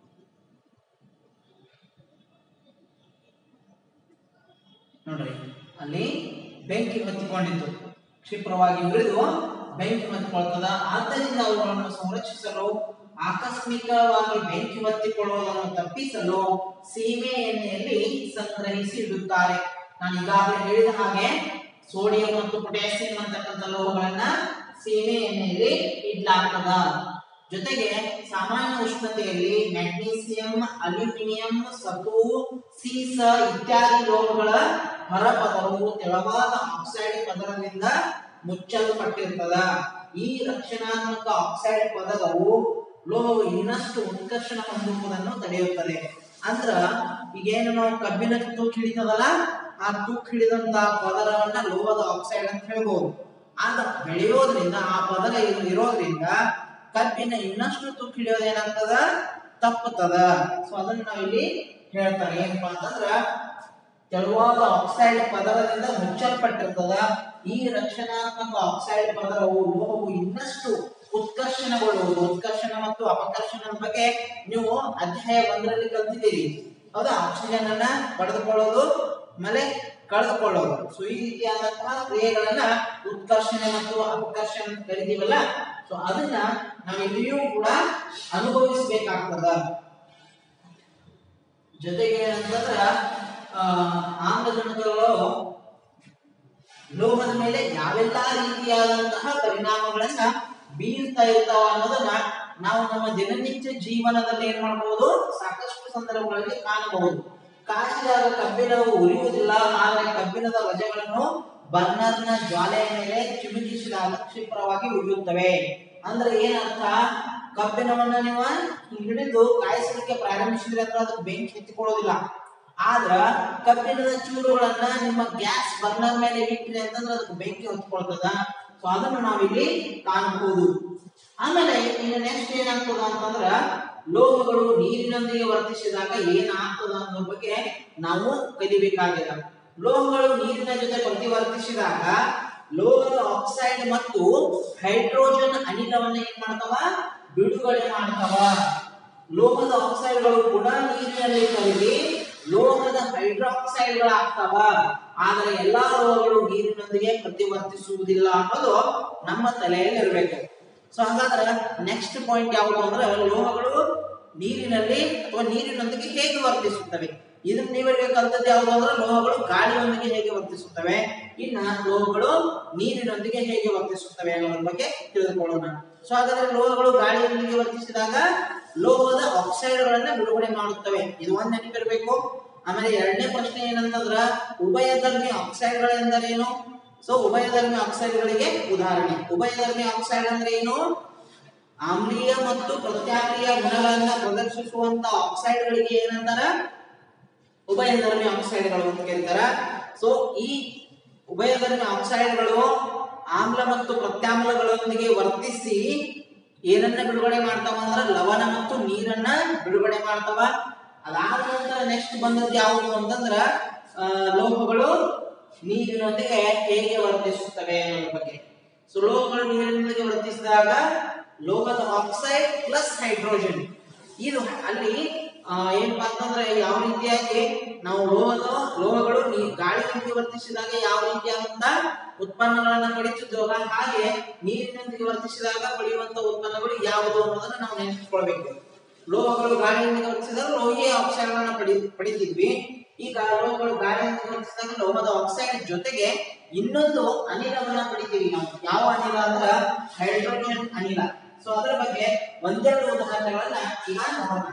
ನೋಡ್ರಿ ಅಲ್ಲಿ ಬೆಂಕಿ ಹತ್ತಿಕೊಂಡಿತ್ತು, ಕ್ಷಿಪ್ರವಾಗಿ ಉರಿದು ಬೆಂಕಿ ಹತ್ತಿಕೊಳ್ತದ. ಆದ್ದರಿಂದ ಅವುಗಳನ್ನು ಸಂರಕ್ಷಿಸಲು, ಆಕಸ್ಮಿಕವಾಗಿ ಬೆಂಕಿ ಹೊತ್ತಿಕೊಳ್ಳುವುದನ್ನು ತಪ್ಪಿಸಲು ಸೀಮೆ ಎಣ್ಣೆಯಲ್ಲಿ ಸಂಗ್ರಹಿಸಿ ಇಡುತ್ತಾರೆ. ನಾನು ಈಗಾಗಲೇ ಹೇಳಿದ ಹಾಗೆ ಸೋಡಿಯಂ ಮತ್ತು ಪೊಟ್ಯಾಸಿಯಂ ಅಂತಕ್ಕಂಥ ಲೋಹಗಳನ್ನ ಸೀಮೆ ಎಣ್ಣೆಯಲ್ಲಿ ಇಡ್ಲಾಗ್ತದ. ಜೊತೆಗೆ ಸಾಮಾನ್ಯ ಉಷ್ಣತೆಯಲ್ಲಿ ಮ್ಯಾಗ್ನೀಸಿಯಂ, ಅಲ್ಯೂಮಿನಿಯಂ, ಸತು, ಸೀಸ ಇತ್ಯಾದಿ ಲೋಹಗಳ ಹೊರಪದರವು ತೆಳುವಾದ ಆಕ್ಸೈಡ್ ಪದರದಿಂದ ಮುಚ್ಚಲ್ಪಟ್ಟಿರ್ತದ. ಈ ರಕ್ಷಣಾತ್ಮಕ ಆಕ್ಸೈಡ್ ಪದರವು ಲೋಹವು ಇನ್ನಷ್ಟು ಉತ್ಕರ್ಷಣ ಹೊಂದುವುದನ್ನು ತಡೆಯುತ್ತದೆ. ಅಂದ್ರ ಈಗೇನು ನಾವು ಕಬ್ಬಿನ ತೂಕ್ ಹಿಡಿತದಲ್ಲ, ಆ ತೂಕ್ ಹಿಡಿದಂತ ಪದರವನ್ನ ಲೋಹದ ಆಕ್ಸೈಡ್ ಅಂತ ಹೇಳ್ಬೋದು. ಆಗ ಬೆಳೆಯೋದ್ರಿಂದ, ಆ ಪದರ ಇರೋದ್ರಿಂದ ಕಬ್ಬಿನ ಇನ್ನಷ್ಟು ತೂಕ್ ಹಿಡಿಯೋದು ಏನಾಗ್ತದ, ತಪ್ಪುತ್ತದ. ಸೊ ಅದನ್ನ ನಾವಿಲ್ಲಿ ಹೇಳ್ತಾರೆ. ಏನಪ್ಪಾ ಅಂತಂದ್ರ ತೆಳುವಾದ ಆಕ್ಸೈಡ್ ಪದರದಿಂದ ಮುಚ್ಚಲ್ಪಟ್ಟಿರ್ತದ. ಈ ರಕ್ಷಣಾತ್ಮಕ ಆಕ್ಸೈಡ್ ಪದರವು ಲೋಹವು ಇನ್ನಷ್ಟು ಉತ್ಕರ್ಷಣಗೊಳ್ಳುವುದು. ಉತ್ಕರ್ಷಣ ಮತ್ತು ಅಪಕರ್ಷಣದ ಬಗ್ಗೆ ನೀವು ಅಧ್ಯಾಯ ಒಂದರಲ್ಲಿ ಕಲ್ತಿದ್ದೀರಿ ಹೌದಾ. ಆಕ್ಸಿಜನ್ ಅನ್ನ ಪಡೆದುಕೊಳ್ಳೋದು ಆಮೇಲೆ ಕಳೆದುಕೊಳ್ಳೋದು. ಸೊ ಈ ರೀತಿಯಾದಂತಹ ಕ್ರಿಯೆಗಳನ್ನ ಉತ್ಕರ್ಷಣೆ ಮತ್ತು ಅಪಕರ್ಷಣೆ ಅಂತ ಕರಿತೀವಲ್ಲ. ಸೊ ಅದನ್ನ ನಾವೆಲ್ಲಿಯೂ ಕೂಡ ಅನುಭವಿಸಬೇಕಾಗ್ತದ. ಜೊತೆಗೆ ಏನಂತಂದ್ರ ಆಮ್ಲಜನಕಗಳು ಲೋಹದ ಮೇಲೆ ಯಾವೆಲ್ಲ ರೀತಿಯಾದಂತಹ ಪರಿಣಾಮಗಳನ್ನ ಬೀರ್ತಾ ಇರ್ತಾವ ಅನ್ನೋದನ್ನ ನಾವು ನಮ್ಮ ದಿನನಿತ್ಯ ಜೀವನದಲ್ಲಿ ಏನ್ ಮಾಡಬಹುದು, ಸಾಕಷ್ಟು ಸಂದರ್ಭಗಳಲ್ಲಿ ಕಾಣಬಹುದು. ಕಾಯಿದಾಗ ಕಬ್ಬಿಣವು ಉರಿಯುವುದಿಲ್ಲ, ಆದರೆ ಕಬ್ಬಿಣದ ರಜೆಗಳನ್ನು ಬರ್ನರ್ನ ಜ್ವಾಲೆಯ ಮೇಲೆ ಚಿಮುಕಿಸಿದಾಗ ಕ್ಷಿಪ್ರವಾಗಿ ಉರಿಯುತ್ತವೆ. ಅಂದ್ರೆ ಏನರ್ಥ, ಕಬ್ಬಿಣವನ್ನ ನೀವು ಹಿಡಿದು ಕಾಯಿಸಲಿಕ್ಕೆ ಪ್ರಾರಂಭಿಸಿದ್ರೆ ಅಥವಾ ಅದಕ್ಕೆ ಬೆಂಕಿ ಹತ್ತಿಕೊಳ್ಳೋದಿಲ್ಲ. ಆದ್ರ ಕಬ್ಬಿಣದ ಚೂರುಗಳನ್ನ ನಿಮ್ಮ ಗ್ಯಾಸ್ ಬರ್ನರ್ ಮೇಲೆ ಇಟ್ಟರೆ ಅಂತಂದ್ರೆ ಅದಕ್ಕೆ ಬೆಂಕಿ ಹೊತ್ಕೊಳ್ತದ. ಸೊ ಅದನ್ನು ನಾವಿಲ್ಲಿ ಕಾಣಬಹುದು. ಆಮೇಲೆ ಇನ್ನು ನೆಕ್ಸ್ಟ್ ಏನಾಗ್ತದ ಅಂತಂದ್ರ ಲೋಹಗಳು ನೀರಿನೊಂದಿಗೆ ವರ್ತಿಸಿದಾಗ ಏನಾಗ್ತದ ಅನ್ನೋ ಬಗ್ಗೆ ನಾವು ಕಲಿಬೇಕಾಗಿಲ್ಲ. ಲೋಹಗಳು ನೀರಿನ ಜೊತೆ ಪ್ರತಿವರ್ತಿಸಿದಾಗ ಲೋಹದ ಆಕ್ಸೈಡ್ ಮತ್ತು ಹೈಡ್ರೋಜನ್ ಅನಿಲವನ್ನ ಏನ್ ಮಾಡ್ತಾವ, ಬಿಡುಗಡೆ ಮಾಡ್ತಾವ. ಲೋಹದ ಆಕ್ಸೈಡ್ಗಳು ಕೂಡ ನೀರಿನಲ್ಲಿ ಕರಗಿ ಲೋಹದ ಹೈಡ್ರಾಕ್ಸೈಡ್ಗಳಾಗ್ತಾವ. ಆದರೆ ಎಲ್ಲಾ ಲೋಹಗಳು ನೀರಿನೊಂದಿಗೆ ಪ್ರತಿವರ್ತಿಸುವುದಿಲ್ಲ ಅನ್ನೋದು ನಮ್ಮ ತಲೆಯಲ್ಲಿ ಇರಬೇಕು. ಸೊ ಹಾಗಾದ್ರೆ ನೆಕ್ಸ್ಟ್ ಪಾಯಿಂಟ್ ಯಾವುದು ಅಂದ್ರೆ ಲೋಹಗಳು ನೀರಿನಲ್ಲಿ ಅಥವಾ ನೀರಿನೊಂದಿಗೆ ಹೇಗೆ ವರ್ತಿಸುತ್ತವೆ. ಇದನ್ನ ನೀವರಿಗೆ ಕಲ್ತದ್ದು ಯಾವುದು ಅಂದ್ರೆ ಲೋಹಗಳು ಗಾಳಿಯೊಂದಿಗೆ ಹೇಗೆ ವರ್ತಿಸುತ್ತವೆ, ಇನ್ನ ಲೋಹಗಳು ನೀರಿನೊಂದಿಗೆ ಹೇಗೆ ವರ್ತಿಸುತ್ತವೆ ಅನ್ನೋದ್ರ ಬಗ್ಗೆ ತಿಳಿದುಕೊಳ್ಳೋಣ. ಸೊ ಹಾಗಾದ್ರೆ ಲೋಹಗಳು ಗಾಳಿಯೊಂದಿಗೆ ವರ್ತಿಸಿದಾಗ ಲೋಹದ ಆಕ್ಸೈಡ್ಗಳನ್ನ ಬಿಡುಗಡೆ ಮಾಡುತ್ತವೆ. ಇದು ಒಂದ್ ನೆನಪಿರ್ಬೇಕು. ಆಮೇಲೆ ಎರಡನೇ ಪ್ರಶ್ನೆ ಏನಂತಂದ್ರ ಉಭಯಧರ್ಮಿ ಆಕ್ಸೈಡ್ಗಳೆಂದರೇನು. ಸೊ ಉಭಯಧರ್ಮಿ ಆಕ್ಸೈಡ್ಗಳಿಗೆ ಉದಾಹರಣೆ. ಉಭಯಧರ್ಮಿ ಆಕ್ಸೈಡ್ ಅಂದ್ರೆ ಏನು, ಆಮ್ಲೀಯ ಮತ್ತು ಪ್ರತ್ಯಾಮ್ಲೀಯ ಗುಣಗಳನ್ನ ಪ್ರದರ್ಶಿಸುವಂತ ಆಕ್ಸೈಡ್ಗಳಿಗೆ ಏನಂತಾರ, ಉಭಯಧರ್ಮಿ ಆಕ್ಸೈಡ್ಗಳು ಅಂತ ಕರೀತಾರ. ಸೊ ಈ ಉಭಯಧರ್ಮಿ ಆಕ್ಸೈಡ್ಗಳು ಆಮ್ಲ ಮತ್ತು ಪ್ರತ್ಯಾಮ್ಲಗಳೊಂದಿಗೆ ವರ್ತಿಸಿ ಏನನ್ನ ಬಿಡುಗಡೆ ಮಾಡ್ತಾವ ಅಂದ್ರೆ ಲವಣ ಮತ್ತು ನೀರನ್ನ ಬಿಡುಗಡೆ ಮಾಡ್ತಾವ. ಅದಾದ ನಂತರ ನೆಕ್ಸ್ಟ್ ಬಂದದ್ದು ಯಾವುದು ಅಂತಂದ್ರ ಲೋಹಗಳು ನೀರಿನೊಂದಿಗೆ ಹೇಗೆ ವರ್ತಿಸುತ್ತವೆ ಅನ್ನೋದ್ರ ಬಗ್ಗೆ. ಸೊ ಲೋಹಗಳು ನೀರಿನೊಂದಿಗೆ ವರ್ತಿಸಿದಾಗ ಲೋಹದ ಆಕ್ಸೈಡ್ ಪ್ಲಸ್ ಹೈಡ್ರೋಜನ್, ಇದು ಅಲ್ಲಿ ಏನಪ್ಪಾ ಅಂತಂದ್ರೆ ಯಾವ ರೀತಿಯಾಗಿ ನಾವು ಲೋಹದ ಲೋಹಗಳು ನೀ ಗಾಳಿಯೊಂದಿಗೆ ವರ್ತಿಸಿದಾಗ ಯಾವ ರೀತಿಯಾದಂತ ಉತ್ಪನ್ನಗಳನ್ನ ಪಡಿತಿದ್ವಲ್ಲ, ಹಾಗೆ ನೀರಿನೊಂದಿಗೆ ವರ್ತಿಸಿದಾಗ ಪಡೆಯುವಂತ ಉತ್ಪನ್ನಗಳು ಯಾವುದು ಅನ್ನೋದನ್ನ ನಾವು ನೆನಪಿಸ್ಕೊಳ್ಬೇಕು. ಲೋಹಗಳು ಗಾಳಿಯೊಂದಿಗೆ ವರ್ತಿಸಿದಾಗ ಲೋಹೀಯ ಆಕ್ಸೈಡ್ ಗಳನ್ನ ಪಡಿ ಪಡಿತಿದ್ವಿ ಈಗ ಲೋಹಗಳು ಗಾಳಿಯೊಂದಿಗೆ ವರ್ತಿಸಿದಾಗ ಲೋಹದ ಆಕ್ಸೈಡ್ ಜೊತೆಗೆ ಇನ್ನೊಂದು ಅನಿಲವನ್ನ ಪಡಿತೀವಿ ನಾವು. ಯಾವ ಅನಿಲ ಅಂದ್ರ ಹೈಡ್ರೋಜನ್ ಅನಿಲ. ಸೊ ಅದರ ಬಗ್ಗೆ ಒಂದೆರಡು ಉದಾಹರಣೆಗಳನ್ನ ಈಗ ನೋಡೋಣ.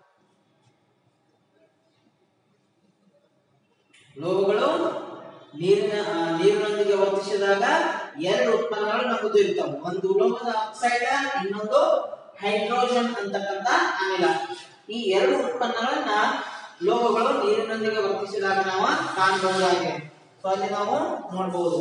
ಲೋಹಗಳು ನೀರಿನ ನೀರಿನೊಂದಿಗೆ ವರ್ತಿಸಿದಾಗ ಎರಡು ಉತ್ಪನ್ನಗಳು ನಮ್ಮದು ಇರ್ತವೆ. ಒಂದು ಲೋಹದ ಆಕ್ಸೈಡ್, ಇನ್ನೊಂದು ಹೈಡ್ರೋಜನ್ ಅಂತಕ್ಕಂಥ ಅನಿಲ. ಈ ಎರಡು ಉತ್ಪನ್ನಗಳನ್ನ ಲೋಹಗಳು ನೀರಿನೊಂದಿಗೆ ವರ್ತಿಸಿದಾಗ ನಾವು ಕಾಣಬಹುದಾಗಿದೆ. ಸೊ ಅಲ್ಲಿ ನಾವು ನೋಡಬಹುದು.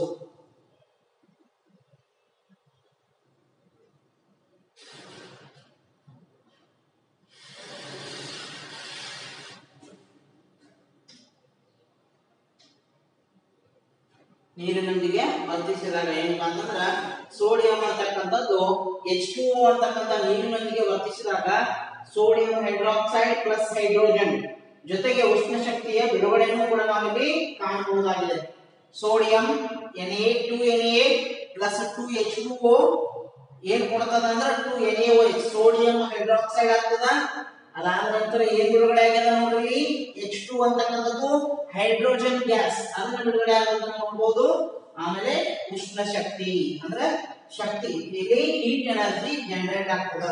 ನೀರಿನೊಂದಿಗೆ ವರ್ತಿಸಿದಾಗ ಏನಪ್ಪಾ ಅಂತಂದ್ರ ಸೋಡಿಯಂ ಅಂತಕ್ಕಂಥದ್ದು ಎಚ್ ಟು ಓ ಅಂತಕ್ಕಂಥ ನೀರಿನೊಂದಿಗೆ ವರ್ತಿಸಿದಾಗ ಸೋಡಿಯಂ ಹೈಡ್ರಾಕ್ಸೈಡ್ ಪ್ಲಸ್ ಹೈಡ್ರೋಜನ್ ಜೊತೆಗೆ ಉಷ್ಣ ಶಕ್ತಿಯ ಬಿಡುಗಡೆಯನ್ನು ಕೂಡ ನಾವಿಲ್ಲಿ ಕಾಣಬಹುದಾಗಿದೆ. Sodium N A two N A plus two H two O ಏನ್ ಕೊಡ್ತದ ಅಂದ್ರೆ two N A O H sodium hydroxide ಆಗ್ತದ. ಅದಾದ ನಂತರ ಏನ್ ಬಿಡುಗಡೆ ಆಗ್ಯದ ನೋಡ್ರಿ ಎಚ್ ಟು ಅಂತಕ್ಕಂಥದ್ದು ಹೈಡ್ರೋಜನ್ ಗ್ಯಾಸ್ ಅದನ್ನ ಬಿಡುಗಡೆ ಆಗೋದನ್ನ ನೋಡಬಹುದು. ಆಮೇಲೆ ಉಷ್ಣ ಶಕ್ತಿ ಅಂದ್ರೆ ಶಕ್ತಿ ಇಲ್ಲಿ ಹೀಟ್ ಎನರ್ಜಿ ಜನರೇಟ್ ಆಗ್ತದ.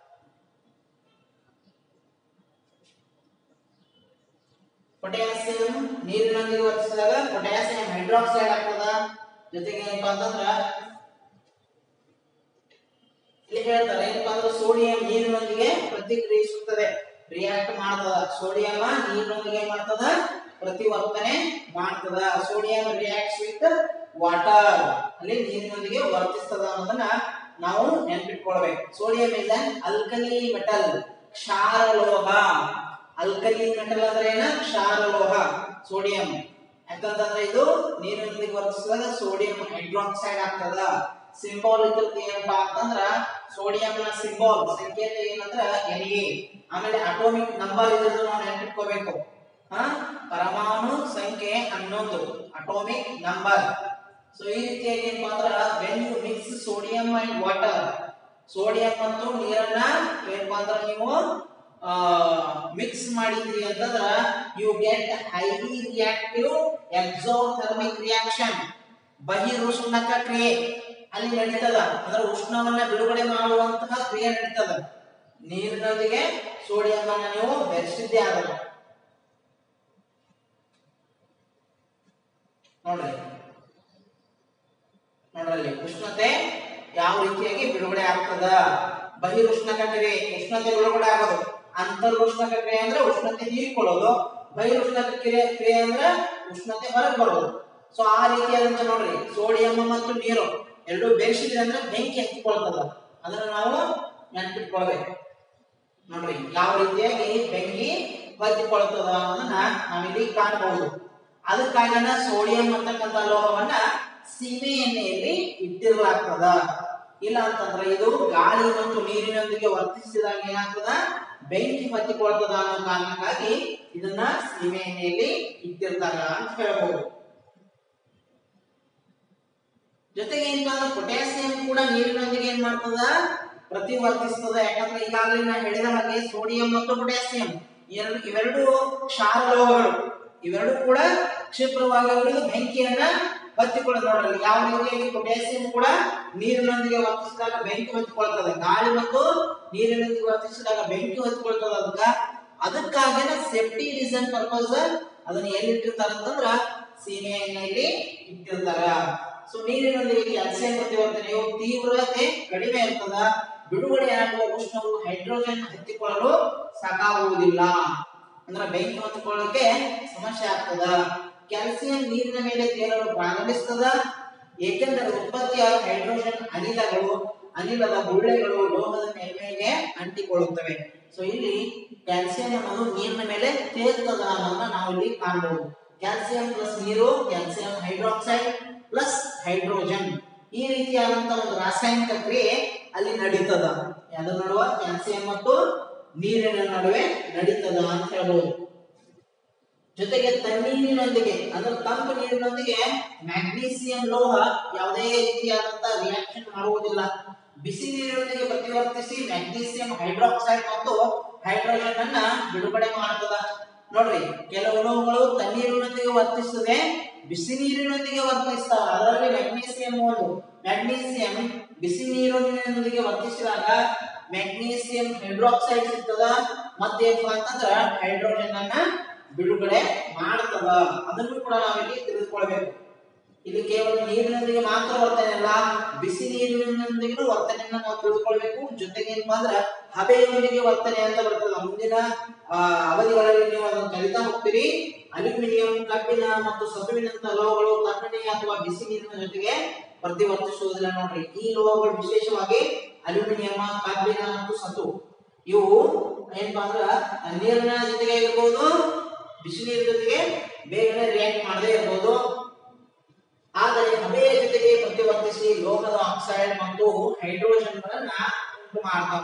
ಪೊಟ್ಯಾಸಿಯಂ ನೀರಿನೊಂದಿಗೆ ವರ್ತಿಸಿದಾಗ ಪೊಟ್ಯಾಸಿಯಂ ಹೈಡ್ರಾಕ್ಸೈಡ್ ಆಗ್ತದ. ಜೊತೆಗೆ ಏನಪ್ಪಾ ಅಂತಂದ್ರ ಇಲ್ಲಿ ಹೇಳ್ತಾರೆ ಏನಪ್ಪಾ ಅಂದ್ರೆ ಸೋಡಿಯಂ ನೀರಿನೊಂದಿಗೆ ಪ್ರತಿಕ್ರಿಯಿಸುತ್ತದೆ, ರಿಯಾಕ್ಟ್ ಮಾಡ್ತದ. ಸೋಡಿಯಂ ನೀರಿನೊಂದಿಗೆ ಏನ್ ಮಾಡ್ತದ ಪ್ರತಿವರ್ತನೆ ಮಾಡ್ತದ. ಸೋಡಿಯಂ ರಿಯಾಕ್ಟ್ಸ್ ವಿತ್ ವಾಟರ್ ಅಲ್ಲಿ ನೀರಿನೊಂದಿಗೆ ವರ್ತಿಸ್ತದ ಅನ್ನೋದನ್ನ ನಾವು ನೆನಪಿಟ್ಕೊಳ್ಬೇಕು. Sodium is an alkali metal ಕ್ಷಾರಲೋಹ. ಅಲ್ಕಲಿ ಮೆಟಲ್ ಅಂದ್ರೆ ಏನ ಕ್ಷಾರಲೋಹ ಸೋಡಿಯಂ. ಯಾಕಂತಂದ್ರೆ ಇದು ನೀರಿನೊಂದಿಗೆ ವರ್ತಿಸಿದಾಗ ಸೋಡಿಯಂ ಹೈಡ್ರಾಕ್ಸೈಡ್ ಆಗ್ತದ. ಸಿಂಬಾಲ್ ಇದ್ರದ್ದು ಏನಪ್ಪಾ ಅಂತಂದ್ರ ಸೋಡಿಯಂ ನ ಸಿಂಬಾಲ್ ಸಂಕೇತ ಏನಂದ್ರ ಎನ್ ಎ. ಆಮೇಲೆ ಅಟೋಮಿಕ್ ನಂಬರ್ ಇದ್ರದ್ದು ನಾವು ನೆನಪಿಟ್ಕೋಬೇಕು. ಹ ಪರಮಾಣು ಸಂಖ್ಯೆ ಹನ್ನೊಂದು ಅಟೋಮಿಕ್ ನಂಬರ್. ಸೊ ಈ ರೀತಿಯಾಗಿ ಏನಪ್ಪಾ ಅಂದ್ರ when you mix sodium and water sodium ಮತ್ತು ನೀರನ್ನ ಏನಪ್ಪಾ ಅಂದ್ರ ನೀವು ಮಿಕ್ಸ್ ಮಾಡಿದ್ರಿ ಅಂತಂದ್ರ you get highly reactive exothermic reaction ಬಹಿರುಷ್ಣಕ ಕ್ರಿಯೆ ಅಲ್ಲಿ ನಡೀತದ. ಅಂದ್ರೆ ಉಷ್ಣವನ್ನ ಬಿಡುಗಡೆ ಮಾಡುವಂತಹ ಕ್ರಿಯೆ ನಡೀತದ. ನೀರಿನೊಂದಿಗೆ ಸೋಡಿಯಂ ಅನ್ನ ನೀವು ಬೆರೆಸಿದ್ದೇ ಆಗಲ್ಲ ನೋಡ್ರಿ. ನೋಡ್ರಲ್ಲಿ ಉಷ್ಣತೆ ಯಾವ ರೀತಿಯಾಗಿ ಬಿಡುಗಡೆ ಆಗ್ತದ. ಬಹಿರುಷ್ಣಕ ಕ್ರಿಯೆ ಉಷ್ಣತೆ ಬಿಡುಗಡೆ ಆಗೋದು. ಅಂತರುಷ್ಣಕ ಕ್ರಿಯೆ ಅಂದ್ರೆ ಉಷ್ಣತೆ ಹೀರಿಕೊಳ್ಳೋದು. ಬಹಿರುಷ್ಣಕ ಕ್ರಿಯೆ ಕ್ರಿಯೆ ಅಂದ್ರೆ ಉಷ್ಣತೆ ಹೊರಗೆ ಬರೋದು. ಸೊ ಆ ರೀತಿಯಾದಂತ ನೋಡ್ರಿ ಸೋಡಿಯಂ ಮತ್ತು ನೀರು ಎರಡು ಬೆರೆಸಿದ್ರೆ ಅಂದ್ರೆ ಬೆಂಕಿ ಹತ್ತಿಕೊಳ್ತದ. ಅದನ್ನ ನಾವು ನೆನಪಿಟ್ಕೊಳ್ಬೇಕು ನೋಡ್ರಿ ಯಾವ ರೀತಿಯಾಗಿ ಬೆಂಕಿ ಹತ್ತಿಕೊಳ್ತದ ಅನ್ನೋದನ್ನ ನಾವಿಲ್ಲಿ ಕಾಣಬಹುದು. ಅದಕ್ಕಾಗಿನ ಸೋಡಿಯಂ ಅಂತಕ್ಕಂಥ ಲೋಹವನ್ನ ಸೀಮೆ ಎಣ್ಣೆಯಲ್ಲಿ ಇಟ್ಟಿರಲಾಗ್ತದ. ಇಲ್ಲ ಅಂತಂದ್ರೆ ಇದು ಗಾಳಿ ಮತ್ತು ನೀರಿನೊಂದಿಗೆ ವರ್ತಿಸಿದಾಗ ಏನಾಗ್ತದ ಬೆಂಕಿ ಹತ್ತಿಕೊಳ್ತದ ಅನ್ನೋ ಕಾರಣಕ್ಕಾಗಿ ಇದನ್ನ ಸೀಮೆ ಎಣ್ಣೆಯಲ್ಲಿ ಇಟ್ಟಿರ್ತಾರ ಅಂತ ಹೇಳ್ಬಹುದು. ಜೊತೆಗೆ ಏನಂತಂದ್ರೆ ಪೊಟ್ಯಾಸಿಯಂ ಕೂಡ ನೀರಿನೊಂದಿಗೆ ಏನ್ ಮಾಡ್ತದ ಪ್ರತಿವರ್ತಿಸ್ತದ. ಯಾಕಂದ್ರೆ ಈಗಾಗಲೇ ನಾನು ಹೇಳಿದ ಹಾಗೆ ಸೋಡಿಯಂ ಮತ್ತು ಪೊಟ್ಯಾಸಿಯಂ ಎರಡು ಇವೆರಡು ಕ್ಷಾರಲೋಹಗಳು. ಇವೆರಡು ಕೂಡ ಕ್ಷಿಪ್ರವಾಗಿ ಉರಿದು ಬೆಂಕಿಯನ್ನ ಹತ್ತಿಕೊಳ್ಳೋದು. ನೋಡ್ರಿ ಯಾವ ರೀತಿಯಾಗಿ ಪೊಟ್ಯಾಸಿಯಂ ಕೂಡ ನೀರಿನೊಂದಿಗೆ ವರ್ತಿಸಿದಾಗ ಬೆಂಕಿ ಹೊತ್ತಿಕೊಳ್ತದೆ. ಗಾಳಿ ಮತ್ತು ನೀರಿನೊಂದಿಗೆ ವರ್ತಿಸಿದಾಗ ಬೆಂಕಿ ಹೊತ್ತಿಕೊಳ್ತದ. ಅದಕ್ಕ ಅದಕ್ಕಾಗಿನ ಸೇಫ್ಟಿ ರೀಸನ್ ಪರ್ಪಸ್ ಅದನ್ನ ಎಲ್ಲಿ ಇಟ್ಟಿರ್ತಾರ ಅಂತಂದ್ರ ಸೀಮೆ ಎಣ್ಣೆಯಲ್ಲಿ ಇಟ್ಟಿರ್ತಾರ. ಸೊ ನೀರಿನೊಂದಿಗೆ ಕ್ಯಾಲ್ಸಿಯಂ ಪ್ರತಿವರ್ತನೆಯು ತೀವ್ರತೆ ಕಡಿಮೆ ಇರ್ತದ. ಬಿಡುಗಡೆ ಆಗುವ ಉಷ್ಣವು ಹೈಡ್ರೋಜನ್ ಹತ್ತಿಕೊಳ್ಳಲು ಸಾಕಾಗುವುದಿಲ್ಲ. ಅಂದ್ರೆ ಬೆಂಕಿ ಹೊತ್ತಿಕೊಳ್ಳಕ್ಕೆ ಸಮಸ್ಯೆ ಆಗ್ತದ. ಕ್ಯಾಲ್ಸಿಯಂ ನೀರಿನ ಮೇಲೆ ತೇಲಲು ಪ್ರಾರಂಭಿಸ್ತದ. ಏಕೆಂದರೆ ಉತ್ಪತ್ತಿಯಾದ ಹೈಡ್ರೋಜನ್ ಅನಿಲಗಳು ಅನಿಲದ ಗುಳ್ಳೆಗಳು ಲೋಹದ ಮೇಲ್ಮೈಗೆ ಅಂಟಿಕೊಳ್ಳುತ್ತವೆ. ಸೊ ಇಲ್ಲಿ ಕ್ಯಾಲ್ಸಿಯಂ ಅನ್ನೋದು ನೀರಿನ ಮೇಲೆ ತೇಲ್ತದ ಅನ್ನೋದನ್ನ ನಾವು ಇಲ್ಲಿ ಕಾಣಬಹುದು. ಕ್ಯಾಲ್ಸಿಯಂ ಪ್ಲಸ್ ನೀರು ಕ್ಯಾಲ್ಸಿಯಂ ಹೈಡ್ರಾಕ್ಸೈಡ್ ಪ್ಲಸ್ ಹೈಡ್ರೋಜನ್ ಈ ರೀತಿಯಾದಂತಹ ಒಂದು ರಾಸಾಯನಿಕ ಕ್ರಿಯೆ ಅಲ್ಲಿ ನಡೀತದ. ಯಾವ್ದು ನಡುವ ಕ್ಯಾಲ್ಸಿಯಂ ಮತ್ತು ನೀರಿನ ನಡುವೆ ನಡೀತದ ಅಂತ ಹೇಳ್ಬೋದು. ಜೊತೆಗೆ ತಣ್ಣೀರಿನೊಂದಿಗೆ ಅಂದ್ರೆ ತಂಪು ನೀರಿನೊಂದಿಗೆ ಮ್ಯಾಗ್ನೀಸಿಯಂ ಲೋಹ ಯಾವುದೇ ರೀತಿಯಾದಂತಹ ರಿಯಾಕ್ಷನ್ ಮಾಡುವುದಿಲ್ಲ. ಬಿಸಿ ನೀರಿನೊಂದಿಗೆ ಪ್ರತಿವರ್ತಿಸಿ ಮ್ಯಾಗ್ನೀಸಿಯಂ ಹೈಡ್ರಾಕ್ಸೈಡ್ ಮತ್ತು ಹೈಡ್ರೋಜನ್ ಅನ್ನ ಬಿಡುಗಡೆ ಮಾಡ್ತದ. ನೋಡ್ರಿ ಕೆಲವು ಲೋಹಗಳು ತಣ್ಣೀರಿನೊಂದಿಗೆ ವರ್ತಿಸ್ತದೆ, ಬಿಸಿ ನೀರಿನೊಂದಿಗೆ ವರ್ತಿಸ್ತಾವ. ಅದರಲ್ಲಿ ಮ್ಯಾಗ್ನೀಸಿಯಂ ಒಂದು. ಮ್ಯಾಗ್ನೀಸಿಯಂ ಬಿಸಿ ನೀರಿನೊಂದಿಗೆ ವರ್ತಿಸಿದಾಗ ಮ್ಯಾಗ್ನೀಸಿಯಂ ಹೈಡ್ರಾಕ್ಸೈಡ್ ಸಿಗ್ತದ. ಮತ್ತೇನಪ್ಪ ಅಂತಂದ್ರ ಹೈಡ್ರೋಜನ್ ಅನ್ನ ಬಿಡುಗಡೆ ಮಾಡ್ತದ. ಅದನ್ನು ಕೂಡ ನಾವಿಲ್ಲಿ ತಿಳಿದುಕೊಳ್ಬೇಕು. ಇಲ್ಲಿ ಕೇವಲ ನೀರಿನೊಂದಿಗೆ ಮಾತ್ರ ವರ್ತನೆ ಅಲ್ಲ, ಬಿಸಿ ನೀರಿನೊಂದಿಗೂ ವರ್ತನೆಯನ್ನ ನಾವು ತಿಳ್ಕೊಳ್ಬೇಕು. ಜೊತೆಗೆ ಏನಪ್ಪಾ ಅಂದ್ರೆ ಹಬೆಯೊಂದಿಗೆ ವರ್ತನೆ ಅಂತ ಬರ್ತದೆ. ಮುಂದಿನ ಆ ಅವಧಿಗಳಲ್ಲಿ ನೀವು ಅದನ್ನು ಕಲಿತಾ ಹೋಗ್ತೀರಿ. ಅಲ್ಯೂಮಿನಿಯಂ, ಕಬ್ಬಿಣ ಮತ್ತು ಸತುವಿನಂತ ಲೋಹಗಳು ತಣ್ಣನೆ ಅಥವಾ ಬಿಸಿ ನೀರಿನ ಜೊತೆಗೆ ಪ್ರತಿವರ್ತಿಸುವುದಿಲ್ಲ ನೋಡ್ರಿ. ಈ ಲೋಹಗಳು ವಿಶೇಷವಾಗಿ ಅಲ್ಯೂಮಿನಿಯಂ, ಕಬ್ಬಿಣ ಮತ್ತು ಸತು ಇವು ಏನಪ್ಪಾ ಅಂದ್ರ ನೀರಿನ ಜೊತೆಗೆ ಇರ್ಬೋದು, ಬಿಸಿ ನೀರಿನ ಜೊತೆಗೆ ಬೇಗನೆ ರಿಯಾಕ್ಟ್ ಮಾಡದೇ ಇರ್ಬೋದು. ಆದರೆ ಹಬೆಯ ಜೊತೆಗೆ ಪ್ರತಿವರ್ತಿಸಿ ಲೋಹದ ಆಕ್ಸೈಡ್ ಮತ್ತು ಹೈಡ್ರೋಜನ್ ಗಳನ್ನ ಉಂಟು ಮಾಡ್ತಾವ.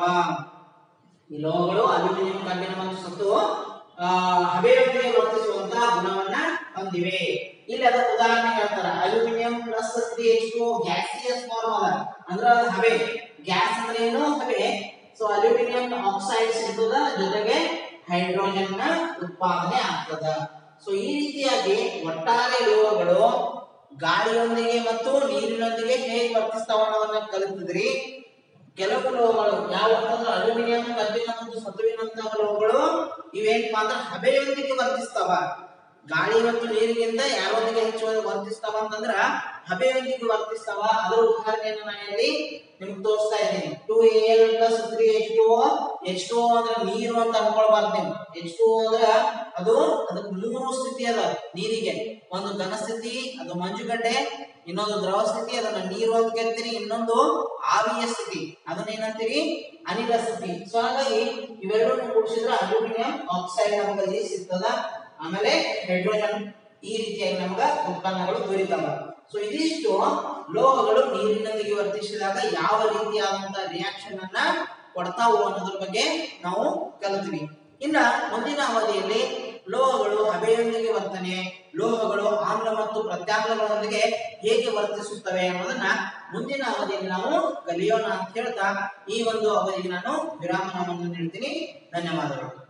ಈ ಲೋಹಗಳು ಅಲ್ಯೂಮಿನಿಯಂ, ಕಬ್ಬಿಣ ಮತ್ತು ಸತು ಆ ಹಬೆಯೊಂದಿಗೆ ವರ್ತಿಸುವಂತಹ ಗುಣವನ್ನ ಹೊಂದಿವೆ. ಇಲ್ಲಿ ಅದಕ್ಕೆ ಉದಾಹರಣೆ ಹೇಳ್ತಾರೆ. Aluminium plus three H two gaseous form ಅದ ಅಂದ್ರೆ ಅದು ಹಬೆ. ಗ್ಯಾಸ್ ಅಂದ್ರೆ ಏನು? ಹಬೆ. ಸೊ ಅಲ್ಯೂಮಿನಿಯಂ ಆಕ್ಸೈಡ್ ಸಿಗ್ತದ, ಜೊತೆಗೆ ಹೈಡ್ರೋಜನ್ ನ ಉತ್ಪಾದನೆ ಆಗ್ತದ. ಸೊ ಈ ರೀತಿಯಾಗಿ ಒಟ್ಟಾರೆ ಲೋಹಗಳು ಗಾಳಿಯೊಂದಿಗೆ ಮತ್ತು ನೀರಿನೊಂದಿಗೆ ಹೇಗೆ ವರ್ತಿಸ್ತಾವ ಅನ್ನೋದನ್ನ ಕಲಿತಿದ್ರಿ. ಕೆಲವು ಲೋಹಗಳು ಯಾವ ಅಂತಂದ್ರೆ ಅಲ್ಯೂಮಿನಿಯಂ, ಕಬ್ಬಿಣ ಮತ್ತು ಸತುವಿನಂತಹ ಲೋಹಗಳು ಇವೇನಪ್ಪಾ ಅಂದ್ರೆ ಹಬೆಯೊಂದಿಗೆ ವರ್ತಿಸ್ತಾವ. ಗಾಳಿ ಮತ್ತು ನೀರಿಗಿಂತ ಯಾರೊಂದಿಗೆ ಹೆಚ್ಚು ವರ್ತಿಸ್ತಾವ ಅಂತಂದ್ರ ಹಬೆಯೊಂದಿಗೆ ವರ್ತಿಸ್ತಾವ. ಅದರ ಉದಾಹರಣೆಯನ್ನು ನಾನು ಇಲ್ಲಿ ನಿಮ್ಗೆ ತೋರಿಸ್ತಾ ಇದ್ದೀನಿ. Two A L plus three H two O. H two O ಅಂದ್ರೆ ನೀರು ಅಂತ ಅನ್ಕೊಳ್ಬಾರ್ದು ನೀವು. ಎಚ್ ಟು ಓ ಅಂದ್ರೆ ಅದು ಅದಕ್ಕೆ ಮೂರು ಸ್ಥಿತಿ ಅದ ನೀರಿಗೆ. ಒಂದು ಘನ ಸ್ಥಿತಿ, ಅದು ಮಂಜುಗಡ್ಡೆ. ಇನ್ನೊಂದು ದ್ರವ ಸ್ಥಿತಿ, ಅದನ್ನ ನೀರು ಅಂತ ಕರಿತೀರಿ. ಇನ್ನೊಂದು ಆವಿಯ ಸ್ಥಿತಿ, ಅದನ್ನ ಏನಂತೀರಿ? ಅನಿಲ ಸ್ಥಿತಿ. ಸೊ ಹಾಗಾಗಿ ಇವೆರಡನ್ನು ಕೂಡಿಸಿದ್ರೆ ಅಲ್ಯೂಮಿನಿಯಂ ಆಕ್ಸೈಡ್ ನಮಗೆ ಸಿಗ್ತದ. ಆಮೇಲೆ ಹೈಡ್ರೋಜನ್. ಈ ರೀತಿಯಾಗಿ ನಮಗ ಉತ್ಪನ್ನಗಳು ದೊರೀತಾವ. ಸೊ ಇದಿಷ್ಟು ಲೋಹಗಳು ನೀರಿನೊಂದಿಗೆ ವರ್ತಿಸಿದಾಗ ಯಾವ ರೀತಿಯಾದಂತಹ ರಿಯಾಕ್ಷನ್ ಅನ್ನ ಕೊಡ್ತಾವು ಅನ್ನೋದ್ರ ಬಗ್ಗೆ ನಾವು ಕಲಿತೀವಿ. ಇನ್ನ ಮುಂದಿನ ಅವಧಿಯಲ್ಲಿ ಲೋಹಗಳು ಹಬೆಯೊಂದಿಗೆ ವರ್ತನೆ, ಲೋಹಗಳು ಆಮ್ಲ ಮತ್ತು ಪ್ರತ್ಯಾಮ್ಲಗಳೊಂದಿಗೆ ಹೇಗೆ ವರ್ತಿಸುತ್ತವೆ ಅನ್ನೋದನ್ನ ಮುಂದಿನ ಅವಧಿಯಲ್ಲಿ ನಾವು ಕಲಿಯೋಣ ಅಂತ ಹೇಳ್ತಾ ಈ ಒಂದು ಅವಧಿಗೆ ನಾನು ವಿರಾಮವನ್ನು ನೀಡ್ತೀನಿ. ಧನ್ಯವಾದಗಳು.